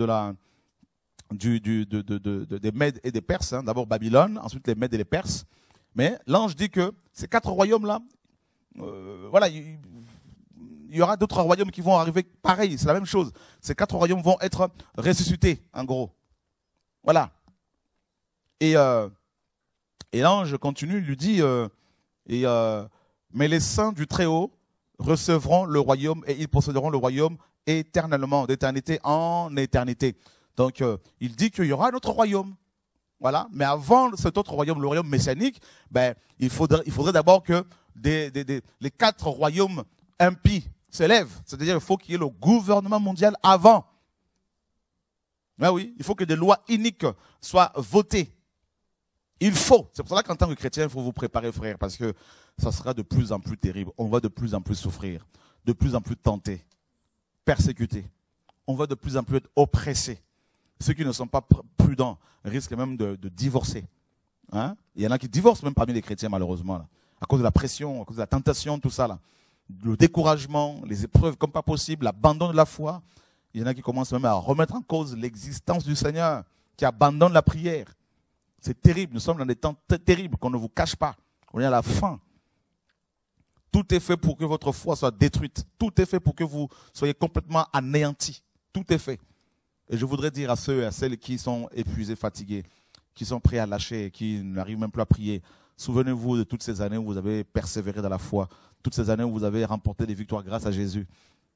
des Mèdes et des Perses. D'abord Babylone, ensuite les Mèdes et les Perses. Mais l'ange dit que ces 4 royaumes-là, il y aura d'autres royaumes qui vont arriver pareil, c'est la même chose. Ces 4 royaumes vont être ressuscités, en gros. Voilà. Et l'ange continue, il lui dit, mais les saints du Très-Haut recevront le royaume et ils posséderont le royaume éternellement, d'éternité en éternité. Donc, il dit qu'il y aura un autre royaume. Voilà. Mais avant cet autre royaume, le royaume messianique, il faudrait d'abord que les 4 royaumes impies se lèvent. C'est-à-dire qu'il faut qu'il y ait le gouvernement mondial avant. Ben oui, il faut que des lois iniques soient votées. Il faut. C'est pour cela qu'en tant que chrétien, il faut vous préparer, frère, parce que ça sera de plus en plus terrible. On va de plus en plus souffrir, de plus en plus tentés, persécutés. On va de plus en plus être oppressés. Ceux qui ne sont pas prudents risquent même de divorcer. Il y en a qui divorcent même parmi les chrétiens, malheureusement, là, à cause de la pression, à cause de la tentation, tout ça, là. Le découragement, les épreuves comme pas possible, l'abandon de la foi. Il y en a qui commencent même à remettre en cause l'existence du Seigneur, qui abandonnent la prière. C'est terrible, nous sommes dans des temps terribles qu'on ne vous cache pas. On est à la fin. Tout est fait pour que votre foi soit détruite. Tout est fait pour que vous soyez complètement anéantis. Tout est fait. Et je voudrais dire à ceux et à celles qui sont épuisés, fatigués, qui sont prêts à lâcher, qui n'arrivent même plus à prier, souvenez-vous de toutes ces années où vous avez persévéré dans la foi, toutes ces années où vous avez remporté des victoires grâce à Jésus.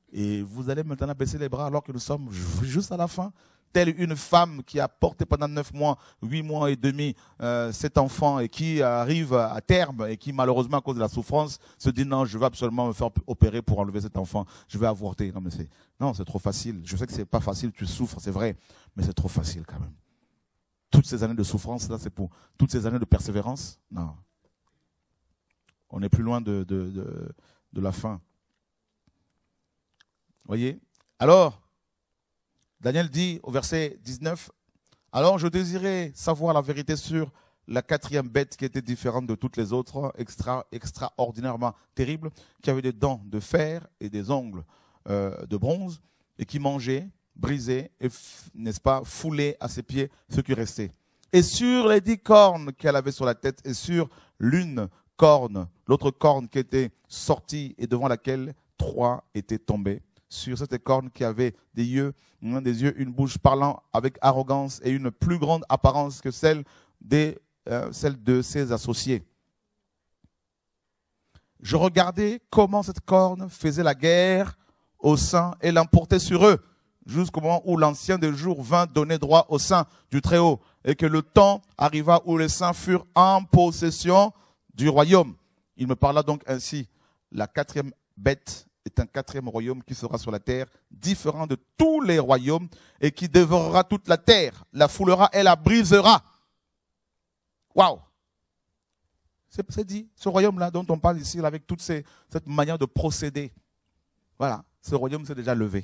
Et vous allez maintenant baisser les bras alors que nous sommes juste à la fin. Telle une femme qui a porté pendant 9 mois, 8 mois et demi cet enfant et qui arrive à terme et qui malheureusement à cause de la souffrance se dit non, je vais absolument me faire opérer pour enlever cet enfant, je vais avorter. Non, c'est trop facile. Je sais que c'est pas facile, tu souffres, c'est vrai, mais c'est trop facile quand même. Toutes ces années de souffrance, là, c'est pour toutes ces années de persévérance. Non. On est plus loin de la fin. Voyez? Alors, Daniel dit au verset 19, « Alors je désirais savoir la vérité sur la 4e bête qui était différente de toutes les autres, extraordinairement terrible, qui avait des dents de fer et des ongles de bronze, et qui mangeait, brisait, et n'est-ce pas, foulait à ses pieds ce qui restait. Et sur les 10 cornes qu'elle avait sur la tête, et sur l'une corne, l'autre corne qui était sortie et devant laquelle 3 étaient tombés. Sur cette corne qui avait des yeux, une bouche parlant avec arrogance et une plus grande apparence que celle de ses associés. Je regardais comment cette corne faisait la guerre aux saints et l'emportait sur eux, jusqu'au moment où l'ancien des jours vint donner droit aux saints du Très-Haut, et que le temps arriva où les saints furent en possession du royaume. Il me parla donc ainsi, la 4e bête est un 4e royaume qui sera sur la terre, différent de tous les royaumes, et qui dévorera toute la terre, la foulera et la brisera. Waouh! C'est dit, ce royaume-là dont on parle ici, avec toute cette manière de procéder. Voilà, ce royaume s'est déjà levé.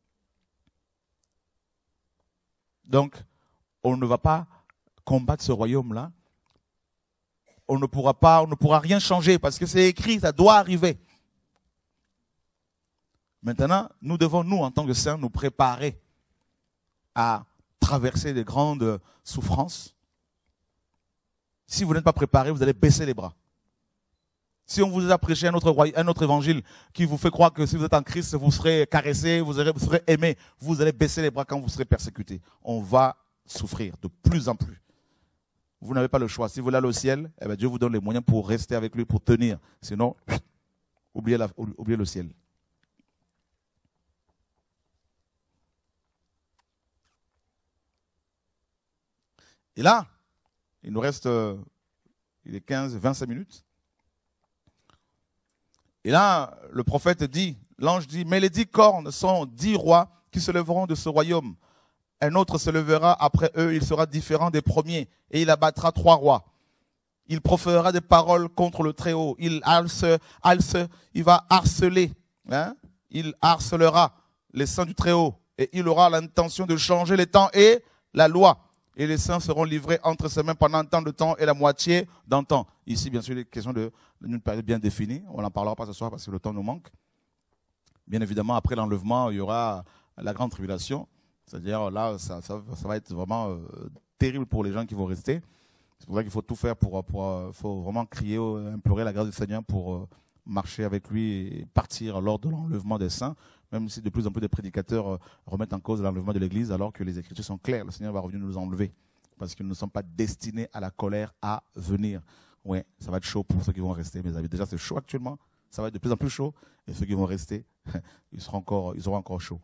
Donc, on ne va pas combattre ce royaume-là. On ne pourra rien changer parce que c'est écrit, ça doit arriver. Maintenant, nous devons, nous, en tant que saints, nous préparer à traverser des grandes souffrances. Si vous n'êtes pas préparé, vous allez baisser les bras. Si on vous a prêché un autre évangile qui vous fait croire que si vous êtes en Christ, vous serez caressé, vous serez aimé, vous allez baisser les bras quand vous serez persécuté. On va souffrir de plus en plus. Vous n'avez pas le choix. Si vous voulez aller au ciel, eh bien Dieu vous donne les moyens pour rester avec lui, pour tenir. Sinon, oubliez le ciel. Et là, il nous reste, il est 25 minutes. Et là, le prophète dit, l'ange dit, mais les 10 cornes sont 10 rois qui se lèveront de ce royaume. Un autre se lèvera après eux, il sera différent des premiers, et il abattra 3 rois. Il proférera des paroles contre le Très-Haut. Il va harceler, il harcelera les saints du Très-Haut, et il aura l'intention de changer les temps et la loi. Et les saints seront livrés entre ses mains pendant tant de temps et la moitié d'un temps. Ici, bien sûr, il est question d'une période bien définie. On n'en parlera pas ce soir parce que le temps nous manque. Bien évidemment, après l'enlèvement, il y aura la grande tribulation. C'est-à-dire, là, ça va être vraiment terrible pour les gens qui vont rester. C'est pour ça qu'il faut tout faire faut vraiment crier, implorer la grâce du Seigneur pour marcher avec lui et partir lors de l'enlèvement des saints. Même si de plus en plus de prédicateurs remettent en cause l'enlèvement de l'Église, alors que les Écritures sont claires, le Seigneur va revenir nous enlever, parce que nous ne sommes pas destinés à la colère à venir. Oui, ça va être chaud pour ceux qui vont rester, mes amis. Déjà, c'est chaud actuellement, ça va être de plus en plus chaud, et ceux qui vont rester, ils auront encore chaud.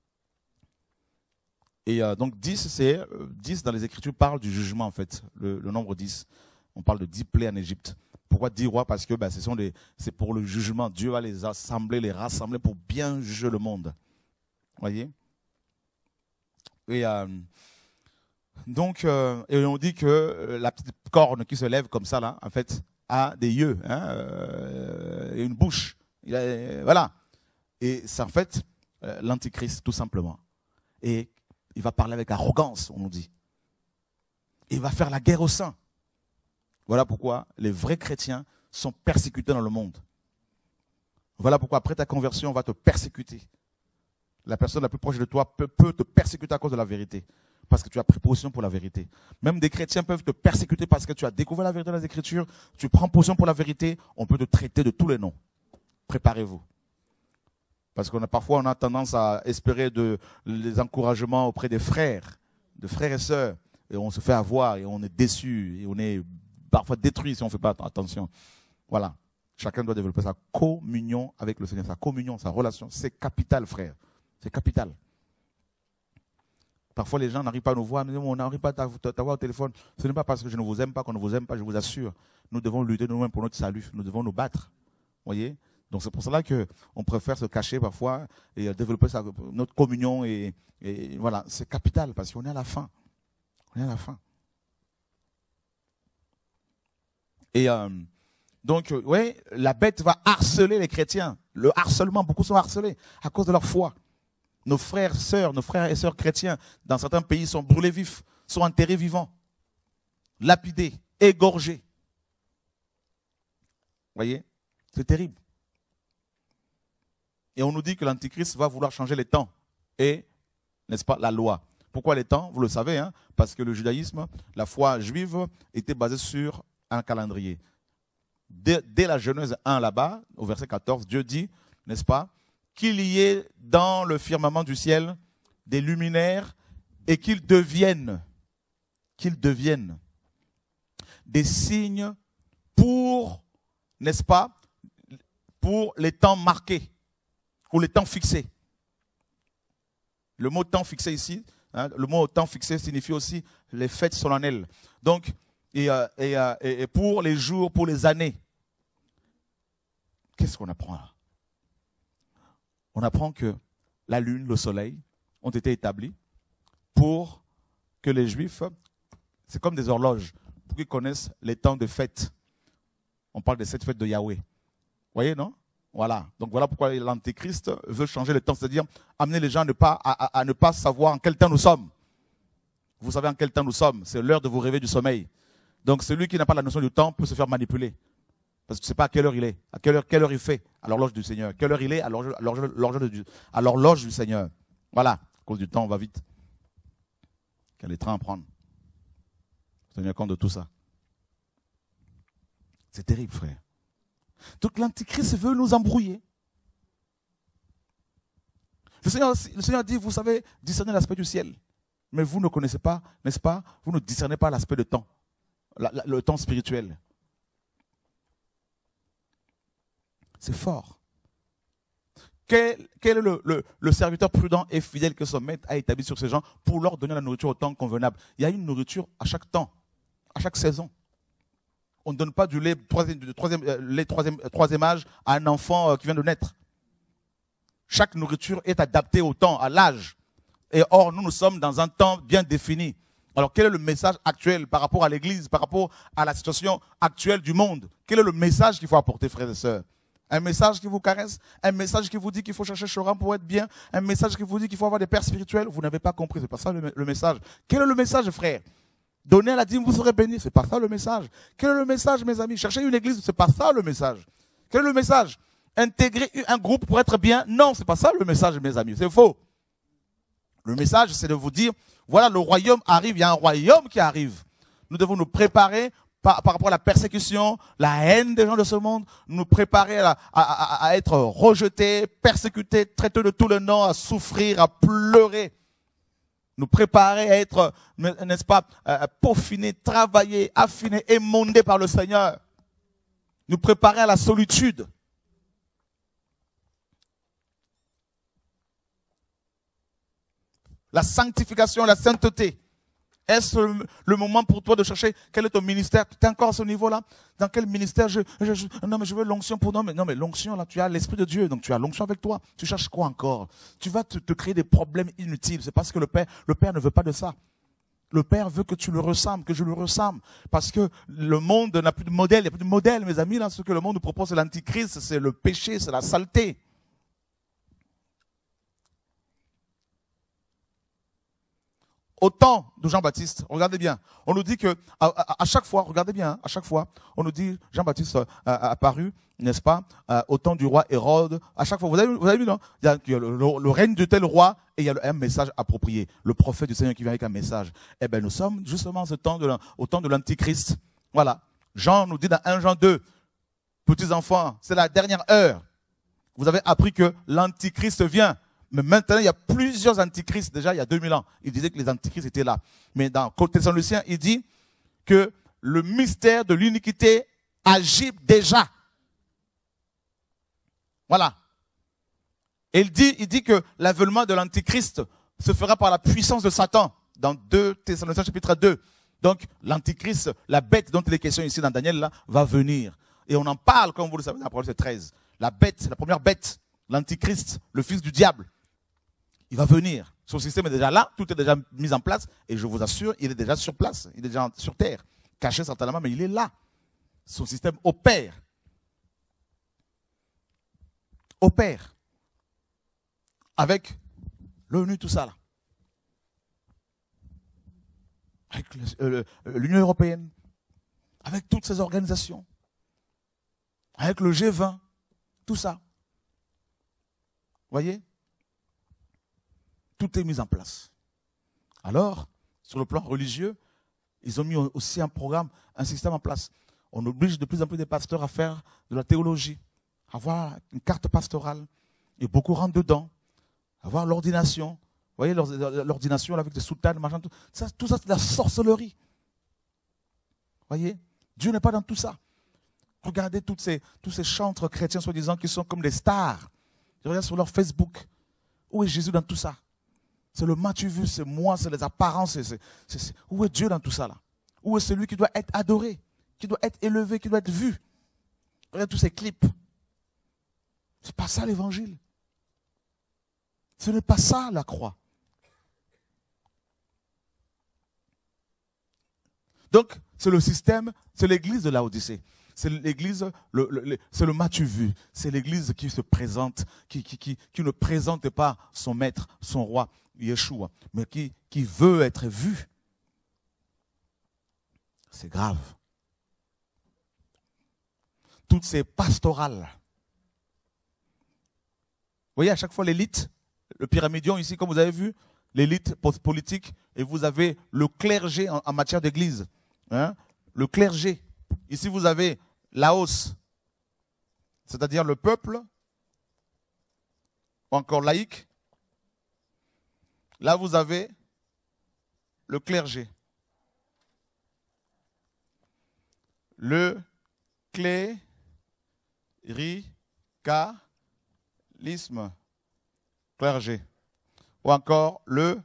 Et donc 10 dans les Écritures parle du jugement en fait, le nombre 10. On parle de 10 plaies en Égypte. Pourquoi 10 rois? Parce que c'est pour le jugement. Dieu va les assembler, les rassembler pour bien juger le monde. Voyez? Et donc, et on dit que la petite corne qui se lève comme ça, là, en fait, a des yeux et une bouche. Voilà. Et c'est en fait l'Antichrist, tout simplement. Et il va parler avec arrogance, on nous dit. Il va faire la guerre aux saints. Voilà pourquoi les vrais chrétiens sont persécutés dans le monde. Voilà pourquoi après ta conversion, on va te persécuter. La personne la plus proche de toi peut te persécuter à cause de la vérité. Parce que tu as pris position pour la vérité. Même des chrétiens peuvent te persécuter parce que tu as découvert la vérité dans les Écritures. Tu prends position pour la vérité. On peut te traiter de tous les noms. Préparez-vous. Parce parfois on a tendance à espérer les encouragements auprès des frères, de frères et sœurs. Et on se fait avoir et on est déçu et on est parfois détruit si on ne fait pas attention. Voilà. Chacun doit développer sa communion avec le Seigneur, sa communion, sa relation. C'est capital, frère. C'est capital. Parfois, les gens n'arrivent pas à nous voir, mais on n'arrive pas à t'avoir au téléphone. Ce n'est pas parce que je ne vous aime pas qu'on ne vous aime pas, je vous assure. Nous devons lutter nous-mêmes pour notre salut. Nous devons nous battre. Voyez? Donc c'est pour cela qu'on préfère se cacher parfois et développer notre communion. Et voilà, c'est capital parce qu'on est à la fin. On est à la fin. Et donc, oui, la bête va harceler les chrétiens. Le harcèlement, beaucoup sont harcelés à cause de leur foi. Nos frères et sœurs chrétiens, dans certains pays, sont brûlés vifs, sont enterrés vivants, lapidés, égorgés. Vous voyez? C'est terrible. Et on nous dit que l'Antichrist va vouloir changer les temps et, n'est-ce pas, la loi. Pourquoi les temps? Vous le savez, hein? Parce que le judaïsme, la foi juive, était basée sur un calendrier. Dès la Genèse 1 là-bas, au verset 14, Dieu dit, n'est-ce pas, qu'il y ait dans le firmament du ciel des luminaires et qu'ils deviennent des signes pour, n'est-ce pas, pour les temps marqués ou les temps fixés. Le mot temps fixé ici, hein, le mot temps fixé signifie aussi les fêtes solennelles. Donc, et pour les jours, pour les années. Qu'est-ce qu'on apprend là? On apprend que la lune, le soleil ont été établis pour que les Juifs, c'est comme des horloges, pour qu'ils connaissent les temps de fête. On parle de cette fête de Yahweh. Vous voyez, non? Voilà. Donc voilà pourquoi l'Antéchrist veut changer le temps, c'est-à-dire amener les gens à ne pas savoir en quel temps nous sommes. Vous savez en quel temps nous sommes, c'est l'heure de vous réveiller du sommeil. Donc celui qui n'a pas la notion du temps peut se faire manipuler. Parce que tu ne sais pas à quelle heure il est, quelle heure il fait à l'horloge du Seigneur, quelle heure il est à l'horloge du Seigneur. Voilà, à cause du temps, on va vite. Quel est train à prendre? Tenir compte de tout ça. C'est terrible, frère. Donc l'Antichrist veut nous embrouiller. Le Seigneur dit, vous savez, discerner l'aspect du ciel. Mais vous ne connaissez pas, n'est-ce pas? Vous ne discernez pas l'aspect de temps, le temps spirituel. C'est fort. Quel est le serviteur prudent et fidèle que son maître a établi sur ces gens pour leur donner la nourriture au temps convenable? Il y a une nourriture à chaque temps, à chaque saison. On ne donne pas du lait troisième âge à un enfant qui vient de naître. Chaque nourriture est adaptée au temps, à l'âge. Et or, nous sommes dans un temps bien défini. Alors, quel est le message actuel par rapport à l'Église, par rapport à la situation actuelle du monde? Quel est le message qu'il faut apporter, frères et sœurs? Un message qui vous caresse, un message qui vous dit qu'il faut chercher Choram pour être bien, un message qui vous dit qu'il faut avoir des pères spirituels. Vous n'avez pas compris, c'est pas ça le message. Quel est le message, frère? Donnez à la dîme, vous serez bénis, c'est pas ça le message. Quel est le message, mes amis? Cherchez une église, c'est pas ça le message. Quel est le message? Intégrer un groupe pour être bien? Non, c'est pas ça le message, mes amis, c'est faux. Le message, c'est de vous dire, voilà, le royaume arrive, il y a un royaume qui arrive. Nous devons nous préparer par rapport à la persécution, la haine des gens de ce monde, nous préparer à être rejetés, persécutés, traités de tous les noms, à souffrir, à pleurer. Nous préparer à être, n'est-ce pas, peaufinés, travaillés, affinés, émondés par le Seigneur. Nous préparer à la solitude. La sanctification, la sainteté. Est-ce le moment pour toi de chercher quel est ton ministère? Tu es encore à ce niveau-là? Dans quel ministère non, mais je veux l'onction pour... Non, mais l'onction, là, tu as l'Esprit de Dieu, donc tu as l'onction avec toi. Tu cherches quoi encore? Tu vas te créer des problèmes inutiles. C'est parce que le Père ne veut pas de ça. Le Père veut que tu le ressembles, que je le ressemble. Parce que le monde n'a plus de modèle. Il n'y a plus de modèle, mes amis. Là, ce que le monde nous propose, c'est l'antichrist, c'est le péché, c'est la saleté. Au temps de Jean-Baptiste, regardez bien, on nous dit que à chaque fois, regardez bien, à chaque fois, on nous dit Jean-Baptiste a apparu, n'est-ce pas, au temps du roi Hérode. À chaque fois, vous avez vu, non? Il y a le règne de tel roi et il y a un message approprié. Le prophète du Seigneur qui vient avec un message. Eh bien, nous sommes justement au temps de l'Antichrist. Voilà. Jean nous dit dans 1 Jean 2, petits enfants, c'est la dernière heure. Vous avez appris que l'Antichrist vient. Mais maintenant, il y a plusieurs antichrists, déjà il y a 2000 ans. Il disait que les antichrists étaient là. Mais dans Thessaloniciens, il dit que le mystère de l'iniquité agit déjà. Voilà. Et il dit que l'avènement de l'Antichrist se fera par la puissance de Satan, dans 2 Thessaloniciens chapitre 2. Donc, l'Antichrist, la bête dont il est question ici dans Daniel, là, va venir. Et on en parle, comme vous le savez, dans Apocalypse 13. La bête, la première bête, l'Antichrist, le fils du diable, il va venir. Son système est déjà là, tout est déjà mis en place, et je vous assure, il est déjà sur place, il est déjà sur terre, caché certainement, mais il est là. Son système opère. Opère. Avec l'ONU, tout ça là. Avec l'Union européenne, avec toutes ces organisations, avec le G20, tout ça. Voyez? Tout est mis en place. Alors, sur le plan religieux, ils ont mis aussi un programme, un système en place. On oblige de plus en plus des pasteurs à faire de la théologie, à avoir une carte pastorale, et beaucoup rentrent dedans, avoir l'ordination. Vous voyez, l'ordination avec des soutanes, machin, tout ça c'est de la sorcellerie. Vous voyez, Dieu n'est pas dans tout ça. Regardez tous ces chantres chrétiens soi-disant qui sont comme des stars. Je regarde sur leur Facebook. Où est Jésus dans tout ça? C'est le mas tu vu, c'est moi, c'est les apparences. Où est Dieu dans tout ça là? Où est celui qui doit être adoré, qui doit être élevé, qui doit être vu? Regardez tous ces clips. C'est pas ça l'évangile. Ce n'est pas ça la croix. Donc, c'est le système, c'est l'église de Laodicée. C'est l'église, c'est le mas-tu vu. C'est l'église qui se présente, qui ne présente pas son maître, son roi, Yeshua, mais qui veut être vu. C'est grave. Toutes ces pastorales. Vous voyez, à chaque fois l'élite, le pyramidion ici, comme vous avez vu, l'élite politique, et vous avez le clergé en matière d'église. Hein? Le clergé. Ici, vous avez laos, c'est-à-dire le peuple, ou encore laïque. Là, vous avez le clergé. Le cléricalisme, clergé. Ou encore le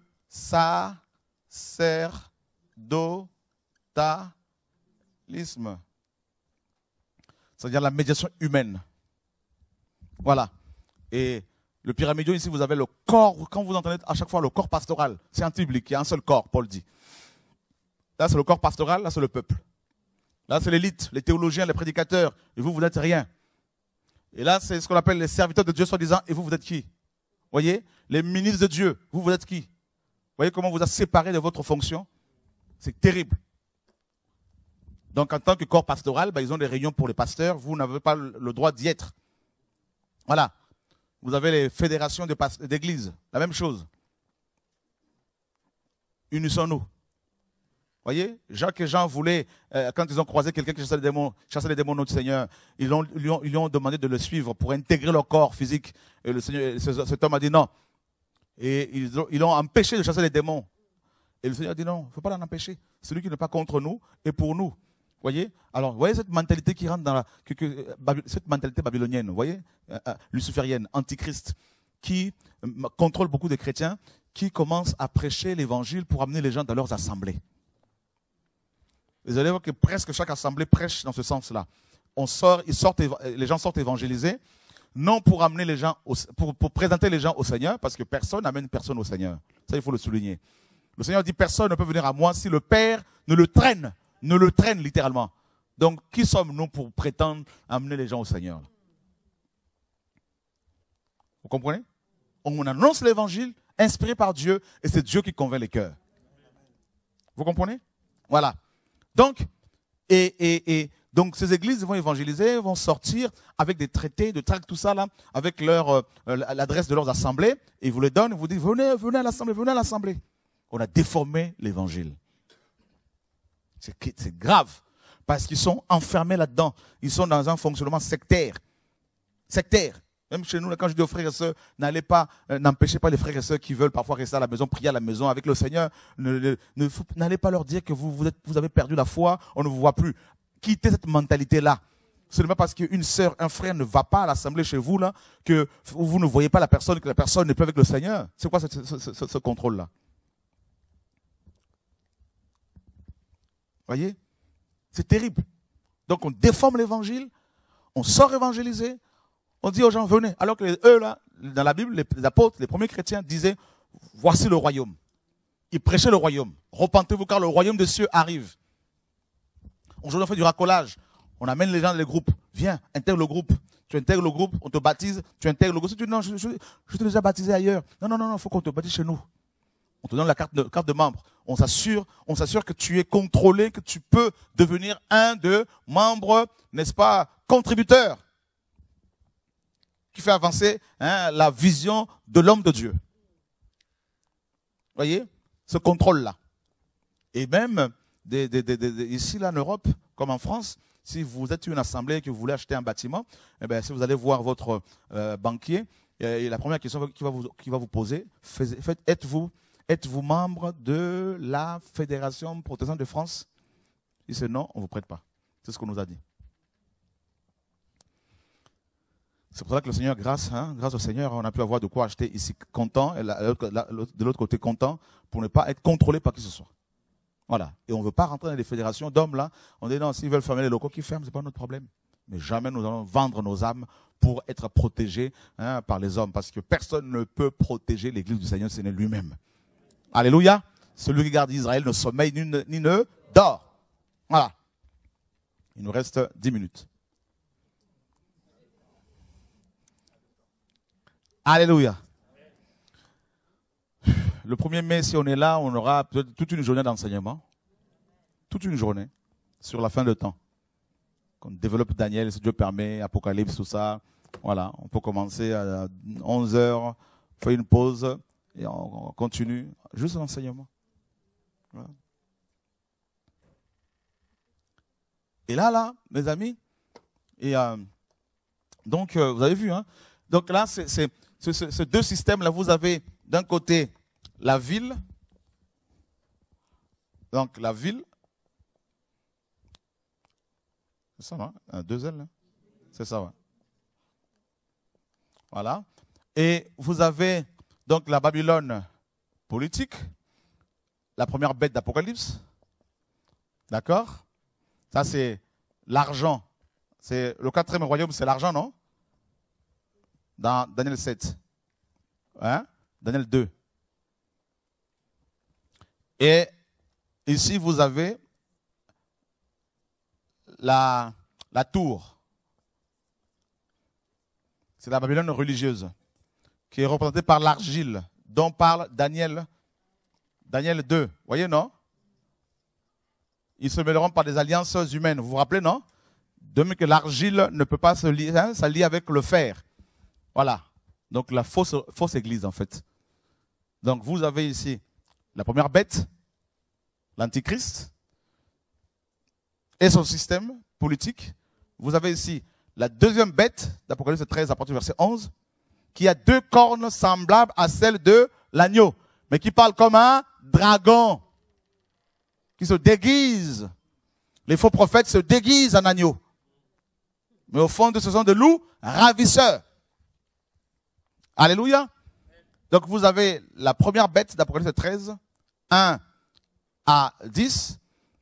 sacerdotalisme. C'est-à-dire la médiation humaine. Voilà. Et le pyramidion, ici, vous avez le corps, quand vous entendez à chaque fois le corps pastoral, c'est anti-biblique, il y a un seul corps, Paul dit. Là, c'est le corps pastoral, là, c'est le peuple. Là, c'est l'élite, les théologiens, les prédicateurs, et vous, vous n'êtes rien. Et là, c'est ce qu'on appelle les serviteurs de Dieu, soi-disant, et vous, vous êtes qui? Vous voyez? Les ministres de Dieu, vous, vous êtes qui? Vous voyez comment vous a séparé de votre fonction? C'est terrible. Donc, en tant que corps pastoral, ils ont des réunions pour les pasteurs. Vous n'avez pas le droit d'y être. Voilà. Vous avez les fédérations d'églises. La même chose. Unissons-nous. Vous voyez, Jacques et Jean voulaient, quand ils ont croisé quelqu'un qui chassait les démons notre Seigneur, ils lui ont demandé de le suivre pour intégrer leur corps physique. Et le Seigneur, cet homme a dit non. Et ils l'ont empêché de chasser les démons. Et le Seigneur a dit non, il ne faut pas l'en empêcher. Celui qui n'est pas contre nous est pour nous. Voyez? Alors, vous voyez cette mentalité qui rentre dans cette mentalité babylonienne, vous voyez? Luciférienne, antichrist, qui contrôle beaucoup de chrétiens, qui commencent à prêcher l'évangile pour amener les gens dans leurs assemblées. Vous allez voir que presque chaque assemblée prêche dans ce sens-là. Les gens sortent évangéliser, non pour amener les gens, pour présenter les gens au Seigneur, parce que personne n'amène personne au Seigneur. Ça, il faut le souligner. Le Seigneur dit, personne ne peut venir à moi si le Père ne le traîne littéralement. Donc, qui sommes-nous pour prétendre amener les gens au Seigneur? Vous comprenez? On annonce l'évangile, inspiré par Dieu, et c'est Dieu qui convainc les cœurs. Vous comprenez? Voilà. Donc, donc ces églises vont évangéliser, vont sortir avec des traités, de tracts, tout ça là, avec l'adresse de leurs assemblées, et ils vous les donnent, ils vous disent, venez à l'assemblée, venez à l'assemblée. On a déformé l'évangile. C'est grave, parce qu'ils sont enfermés là-dedans. Ils sont dans un fonctionnement sectaire. Sectaire. Même chez nous, quand je dis aux frères et sœurs, n'empêchez pas les frères et sœurs qui veulent parfois rester à la maison, prier à la maison avec le Seigneur. N'allez pas leur dire que vous avez perdu la foi, on ne vous voit plus. Quittez cette mentalité-là. Ce n'est pas parce qu'une sœur, un frère ne va pas à l'assemblée chez vous, là, que vous ne voyez pas la personne, que la personne n'est plus avec le Seigneur. C'est quoi ce contrôle-là? Voyez? C'est terrible. Donc on déforme l'évangile, on sort évangéliser, on dit aux gens, venez. Alors que eux, là, dans la Bible, les apôtres, les premiers chrétiens disaient, voici le royaume. Ils prêchaient le royaume. Repentez-vous car le royaume des cieux arrive. Aujourd'hui, on fait du racolage. On amène les gens dans les groupes. Viens, intègre le groupe. Tu intègres le groupe, on te baptise, tu intègres le groupe. Si tu dis non, je t'ai déjà baptisé ailleurs. Non, il faut qu'on te baptise chez nous. On te donne la carte de membre. On s'assure que tu es contrôlé, que tu peux devenir un de membres, n'est-ce pas, contributeurs, qui fait avancer la vision de l'homme de Dieu. Voyez, ce contrôle-là. Et même ici, là, en Europe, comme en France, si vous êtes une assemblée et que vous voulez acheter un bâtiment, eh bien, si vous allez voir votre banquier, et la première question qu'il va vous poser, êtes-vous membre de la Fédération protestante de France? Si c'est non, on ne vous prête pas. C'est ce qu'on nous a dit. C'est pour ça que le Seigneur, grâce au Seigneur, on a pu avoir de quoi acheter ici content, et de l'autre côté content, pour ne pas être contrôlé par qui que ce soit. Voilà. Et on ne veut pas rentrer dans les fédérations d'hommes là. On dit non, s'ils veulent fermer les locaux, qu'ils ferment, ce n'est pas notre problème. Mais jamais nous allons vendre nos âmes pour être protégés par les hommes. Parce que personne ne peut protéger l'église du Seigneur, c'est lui-même. Alléluia. Celui qui garde Israël ne sommeille ni ne dort. Voilà. Il nous reste 10 minutes. Alléluia. Le 1er mai, si on est là, on aura toute une journée d'enseignement. Toute une journée sur la fin de temps. On développe Daniel, si Dieu permet, Apocalypse, tout ça. Voilà, on peut commencer à 11h, faire une pause et on continue. Juste l'enseignement. Voilà. Et là, mes amis, et donc vous avez vu, donc là, c'est ces deux systèmes-là. Vous avez d'un côté la ville. Donc la ville. C'est ça, non? Deux ailes, hein? C'est ça, ouais. Voilà. Et vous avez donc la Babylone politique, la première bête d'Apocalypse. D'accord? Ça, c'est l'argent. C'est le quatrième royaume, c'est l'argent, non? Dans Daniel 7. Daniel 2. Et ici, vous avez la tour. C'est la Babylone religieuse qui est représentée par l'argile dont parle Daniel 2. Voyez, non? Ils se mêleront par des alliances humaines. Vous vous rappelez, non? De même que l'argile ne peut pas s'allier avec le fer. Voilà. Donc la fausse église, en fait. Donc vous avez ici la première bête, l'antichrist, et son système politique. Vous avez ici la deuxième bête, d'Apocalypse 13 à partir du verset 11, qui a deux cornes semblables à celles de l'agneau, mais qui parle comme un dragon, qui se déguise. Les faux prophètes se déguisent en agneau. Mais au fond de ce sont des loups ravisseurs. Alléluia. Donc vous avez la première bête d'Apocalypse 13, 1 à 10,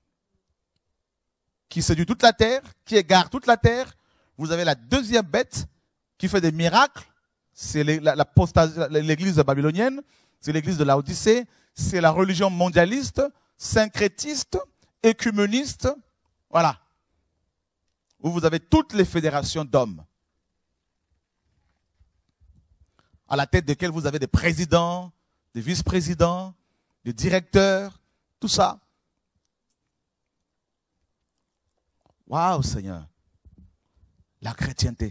qui séduit toute la terre, qui égare toute la terre. Vous avez la deuxième bête qui fait des miracles. C'est l'église babylonienne, c'est l'église de Laodicée, c'est la religion mondialiste, syncrétiste, écuméniste. Voilà. Où vous avez toutes les fédérations d'hommes. À la tête desquelles vous avez des présidents, des vice-présidents, des directeurs, tout ça. Waouh, Seigneur. La chrétienté.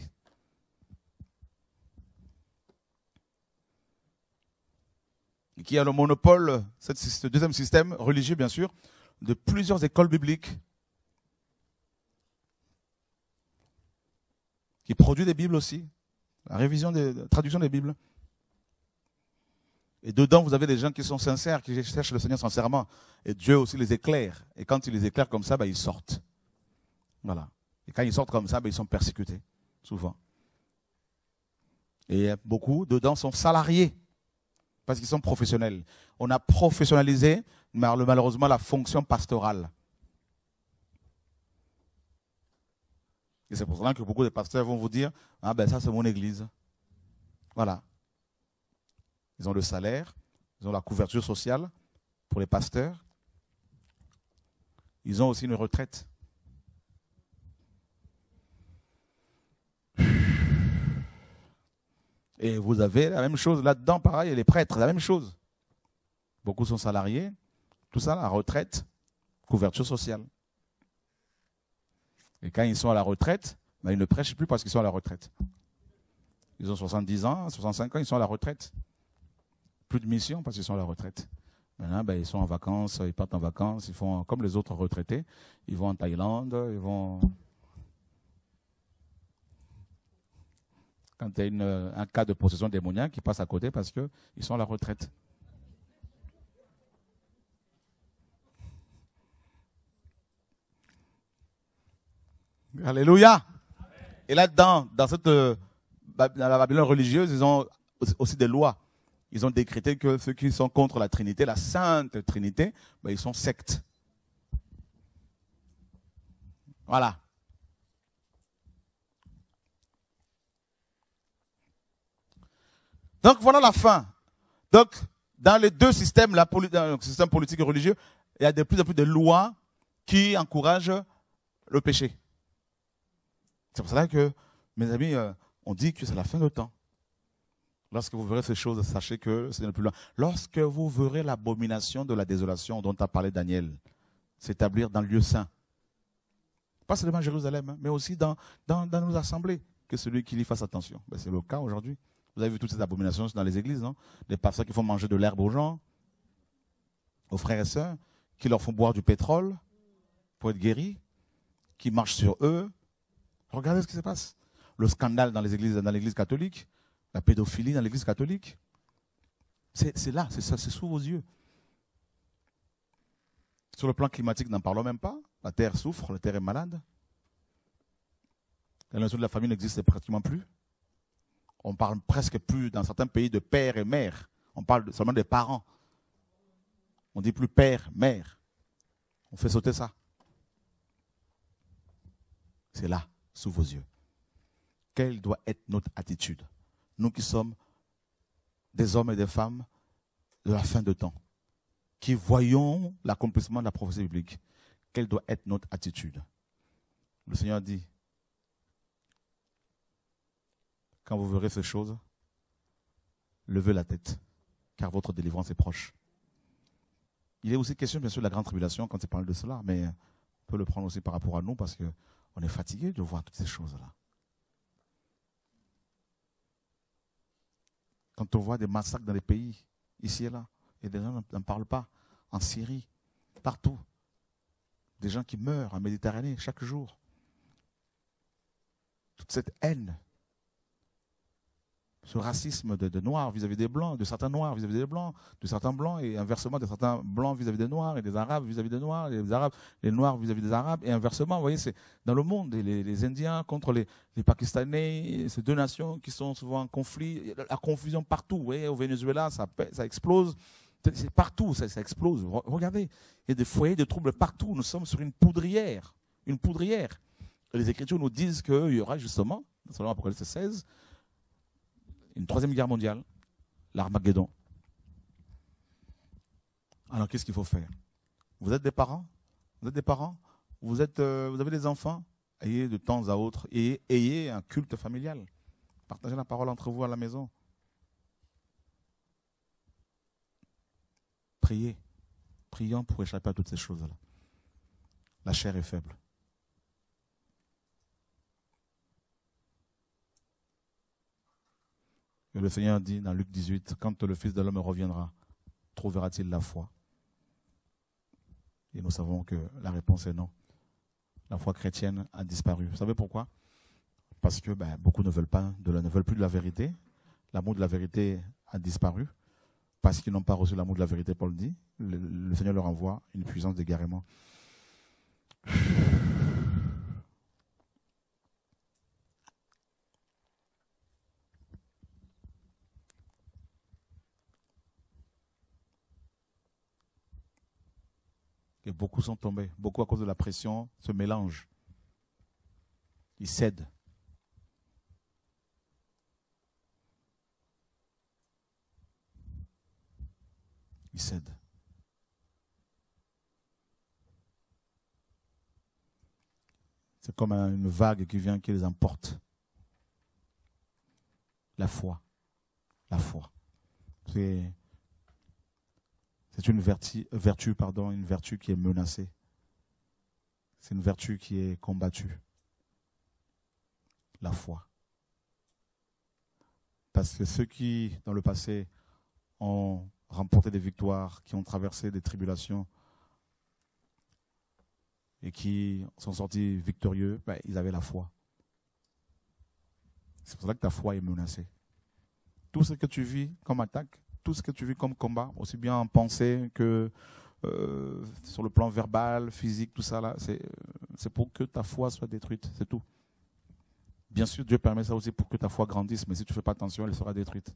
Qui a le monopole, ce deuxième système religieux, bien sûr, de plusieurs écoles bibliques. Qui produit des Bibles aussi. La révision la traduction des Bibles. Et dedans, vous avez des gens qui sont sincères, qui cherchent le Seigneur sincèrement. Et Dieu aussi les éclaire. Et quand il les éclaire comme ça, ils sortent. Voilà. Et quand ils sortent comme ça, ben, ils sont persécutés, souvent. Et beaucoup dedans sont salariés, parce qu'ils sont professionnels. On a professionnalisé, malheureusement, la fonction pastorale. Et c'est pour cela que beaucoup de pasteurs vont vous dire, ah ben ça c'est mon église. Voilà. Ils ont le salaire, ils ont la couverture sociale pour les pasteurs. Ils ont aussi une retraite. Et vous avez la même chose là-dedans, pareil, et les prêtres, la même chose. Beaucoup sont salariés, tout ça, la retraite, couverture sociale. Et quand ils sont à la retraite, ben ils ne prêchent plus parce qu'ils sont à la retraite. Ils ont 70 ans, 65 ans, ils sont à la retraite. Plus de mission parce qu'ils sont à la retraite. Maintenant, ben, ils sont en vacances, ils partent en vacances, ils font comme les autres retraités. Ils vont en Thaïlande, ils vont... Quand il y a un cas de possession démoniaque, ils passent à côté parce qu'ils sont à la retraite. Alléluia. Et là-dedans, dans la Babylone religieuse, ils ont aussi des lois. Ils ont décrété que ceux qui sont contre la Trinité, la Sainte Trinité, ben, ils sont sectes. Voilà. Donc voilà la fin. Donc, dans les deux systèmes, dans le système politique et religieux, il y a de plus en plus de lois qui encouragent le péché. C'est pour cela que, mes amis, on dit que c'est la fin de temps. Lorsque vous verrez ces choses, sachez que c'est le plus loin. Lorsque vous verrez l'abomination de la désolation dont a parlé Daniel s'établir dans le lieu saint, pas seulement à Jérusalem, hein, mais aussi dans nos assemblées, que celui qui y fasse attention. Ben, c'est le cas aujourd'hui. Vous avez vu toutes ces abominations dans les églises, non? Des pasteurs qui font manger de l'herbe aux gens, aux frères et sœurs, qui leur font boire du pétrole pour être guéris, qui marchent sur eux. Regardez ce qui se passe. Le scandale dans l'église catholique, la pédophilie dans l'église catholique. C'est là, c'est ça, c'est sous vos yeux. Sur le plan climatique, n'en parlons même pas. La terre souffre, la terre est malade. La notion de la famille n'existe pratiquement plus. On parle presque plus, dans certains pays, de père et mère. On parle seulement des parents. On dit plus père, mère. On fait sauter ça. C'est là, sous vos yeux. Quelle doit être notre attitude? Nous qui sommes des hommes et des femmes de la fin de temps, qui voyons l'accomplissement de la prophétie biblique. Quelle doit être notre attitude? Le Seigneur dit, quand vous verrez ces choses, levez la tête, car votre délivrance est proche. Il est aussi question, bien sûr, de la grande tribulation quand il parle de cela, mais on peut le prendre aussi par rapport à nous, parce qu'on est fatigué de voir toutes ces choses-là. Quand on voit des massacres dans les pays, ici et là, et des gens n'en parlent pas, en Syrie, partout, des gens qui meurent en Méditerranée chaque jour. Toute cette haine, ce racisme de noirs vis-à-vis des blancs, de certains noirs vis-à-vis des blancs, de certains blancs, et inversement de certains blancs vis-à-vis des noirs, et des arabes vis-à-vis des noirs, et les noirs vis-à-vis des arabes, et inversement, vous voyez, c'est dans le monde, et les Indiens contre les Pakistanais, ces deux nations qui sont souvent en conflit, la confusion partout, vous voyez, au Venezuela, ça explose, c'est partout, ça explose. Regardez, il y a des foyers de troubles partout, nous sommes sur une poudrière. Et les Écritures nous disent qu'il y aura justement, selon Apocalypse 16, une troisième guerre mondiale, l'Armageddon. Alors qu'est-ce qu'il faut faire? Vous êtes des parents? Vous avez des enfants? Ayez de temps à autre, ayez un culte familial. Partagez la parole entre vous à la maison. Prions pour échapper à toutes ces choses-là. La chair est faible. Et le Seigneur dit dans Luc 18, quand le Fils de l'homme reviendra, trouvera-t-il la foi? Et nous savons que la réponse est non. La foi chrétienne a disparu. Vous savez pourquoi? Parce que beaucoup ne veulent plus de la vérité. L'amour de la vérité a disparu. Parce qu'ils n'ont pas reçu l'amour de la vérité, Paul dit. Le Seigneur leur envoie une puissance d'égarement. Et beaucoup sont tombés. Beaucoup à cause de la pression se mélangent. Ils cèdent. Ils cèdent. C'est comme une vague qui vient, qui les emporte. La foi. La foi. C'est une vertu, une vertu qui est menacée. C'est une vertu qui est combattue. La foi. Parce que ceux qui, dans le passé, ont remporté des victoires, qui ont traversé des tribulations et qui sont sortis victorieux, ben, ils avaient la foi. C'est pour ça que ta foi est menacée. Tout ce que tu vis comme attaque, tout ce que tu vis comme combat, aussi bien en pensée que sur le plan verbal, physique, tout ça là, c'est pour que ta foi soit détruite, c'est tout. Bien sûr, Dieu permet ça aussi pour que ta foi grandisse, mais si tu ne fais pas attention, elle sera détruite.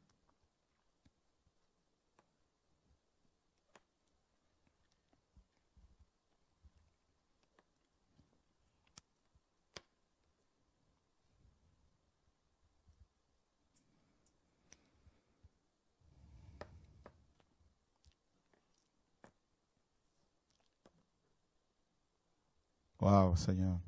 Waouh, Seigneur.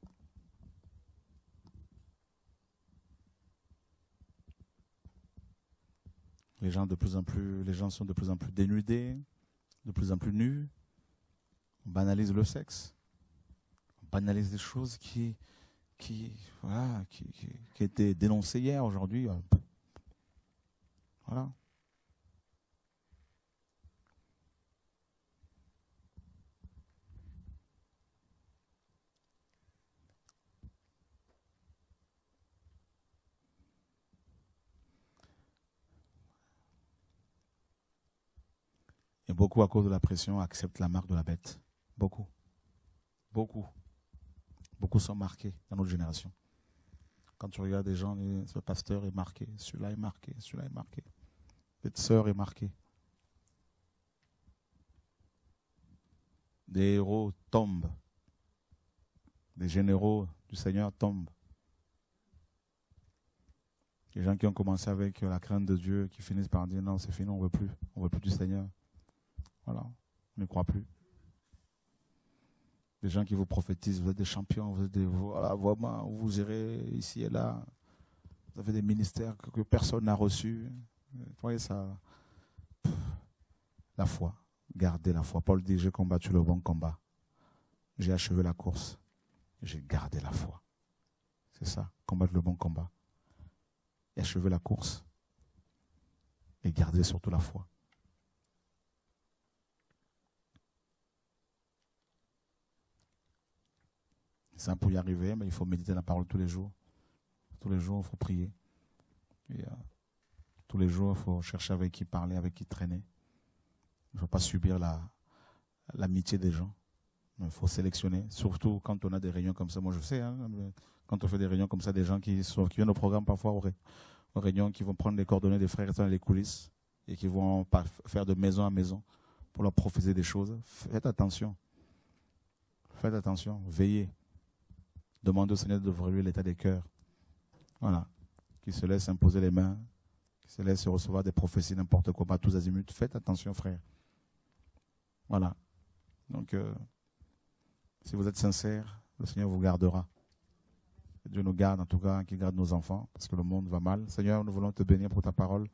Les gens sont de plus en plus dénudés, de plus en plus nus. On banalise le sexe. On banalise des choses qui étaient dénoncées hier, aujourd'hui. Voilà. Et beaucoup, à cause de la pression, acceptent la marque de la bête. Beaucoup. Beaucoup. Beaucoup sont marqués dans notre génération. Quand tu regardes des gens, ce pasteur est marqué, celui-là est marqué, celui-là est marqué. Cette sœur est marquée. Des héros tombent. Des généraux du Seigneur tombent. Les gens qui ont commencé avec la crainte de Dieu, qui finissent par dire non, c'est fini, on ne veut plus du Seigneur. Voilà, on ne croit plus. Des gens qui vous prophétisent, vous êtes des champions, vous êtes des voilà, vraiment, vous irez ici et là. Vous avez des ministères que personne n'a reçus. Vous voyez ça. La foi, gardez la foi. Paul dit, j'ai combattu le bon combat. J'ai achevé la course. J'ai gardé la foi. C'est ça, combattre le bon combat. Et achever la course. Et garder surtout la foi. C'est pour y arriver, mais il faut méditer la parole tous les jours. Tous les jours, il faut prier. Et, tous les jours, il faut chercher avec qui parler, avec qui traîner. Il ne faut pas subir l'amitié des gens. Il faut sélectionner, surtout quand on a des réunions comme ça. Moi, je sais, hein, quand on fait des réunions comme ça, des gens qui viennent au programme parfois aux réunions, qui vont prendre les coordonnées des frères dans les coulisses et qui vont faire de maison à maison pour leur prophétiser des choses. Faites attention. Faites attention. Veillez. Demandez au Seigneur de vous révéler l'état des cœurs. Voilà. Qui se laisse imposer les mains, qui se laisse recevoir des prophéties n'importe quoi, pas tous azimuts. Faites attention, frère. Voilà. Donc, si vous êtes sincère, le Seigneur vous gardera. Que Dieu nous garde, en tout cas, qu'il garde nos enfants, parce que le monde va mal. Seigneur, nous voulons te bénir pour ta parole.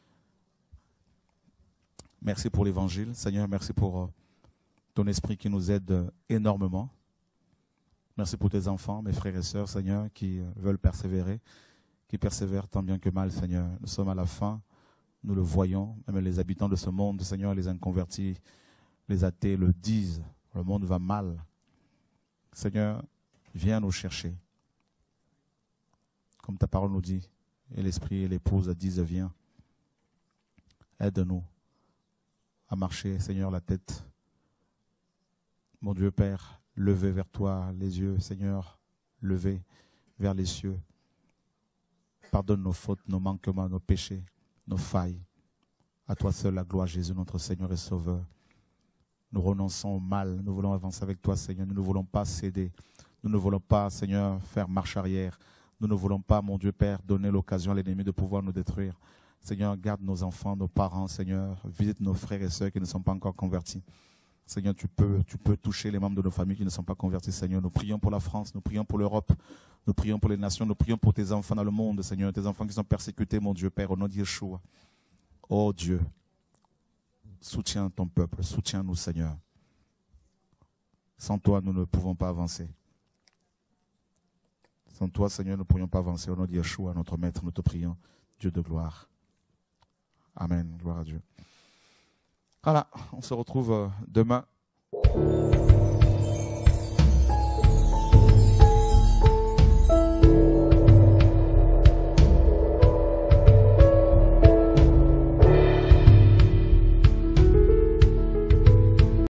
Merci pour l'évangile. Seigneur, merci pour ton esprit qui nous aide énormément. Merci pour tes enfants, mes frères et sœurs, Seigneur, qui veulent persévérer, qui persévèrent tant bien que mal, Seigneur. Nous sommes à la fin, nous le voyons, même les habitants de ce monde, Seigneur, les inconvertis, les athées le disent, le monde va mal. Seigneur, viens nous chercher. Comme ta parole nous dit, et l'esprit et l'épouse disent, viens. Aide-nous à marcher, Seigneur, la tête. Mon Dieu Père, levez vers toi les yeux, Seigneur, levez vers les cieux. Pardonne nos fautes, nos manquements, nos péchés, nos failles. À toi seul la gloire, Jésus, notre Seigneur et Sauveur. Nous renonçons au mal. Nous voulons avancer avec toi, Seigneur. Nous ne voulons pas céder. Nous ne voulons pas, Seigneur, faire marche arrière. Nous ne voulons pas, mon Dieu Père, donner l'occasion à l'ennemi de pouvoir nous détruire. Seigneur, garde nos enfants, nos parents, Seigneur. Visite nos frères et sœurs qui ne sont pas encore convertis. Seigneur, tu peux toucher les membres de nos familles qui ne sont pas convertis, Seigneur. Nous prions pour la France, nous prions pour l'Europe, nous prions pour les nations, nous prions pour tes enfants dans le monde, Seigneur. Tes enfants qui sont persécutés, mon Dieu Père, au nom de Yeshua. Oh Dieu, soutiens ton peuple, soutiens-nous, Seigneur. Sans toi, nous ne pouvons pas avancer. Sans toi, Seigneur, nous ne pourrions pas avancer. Au nom de Yeshua, notre Maître, nous te prions, Dieu de gloire. Amen. Gloire à Dieu. Voilà, on se retrouve demain.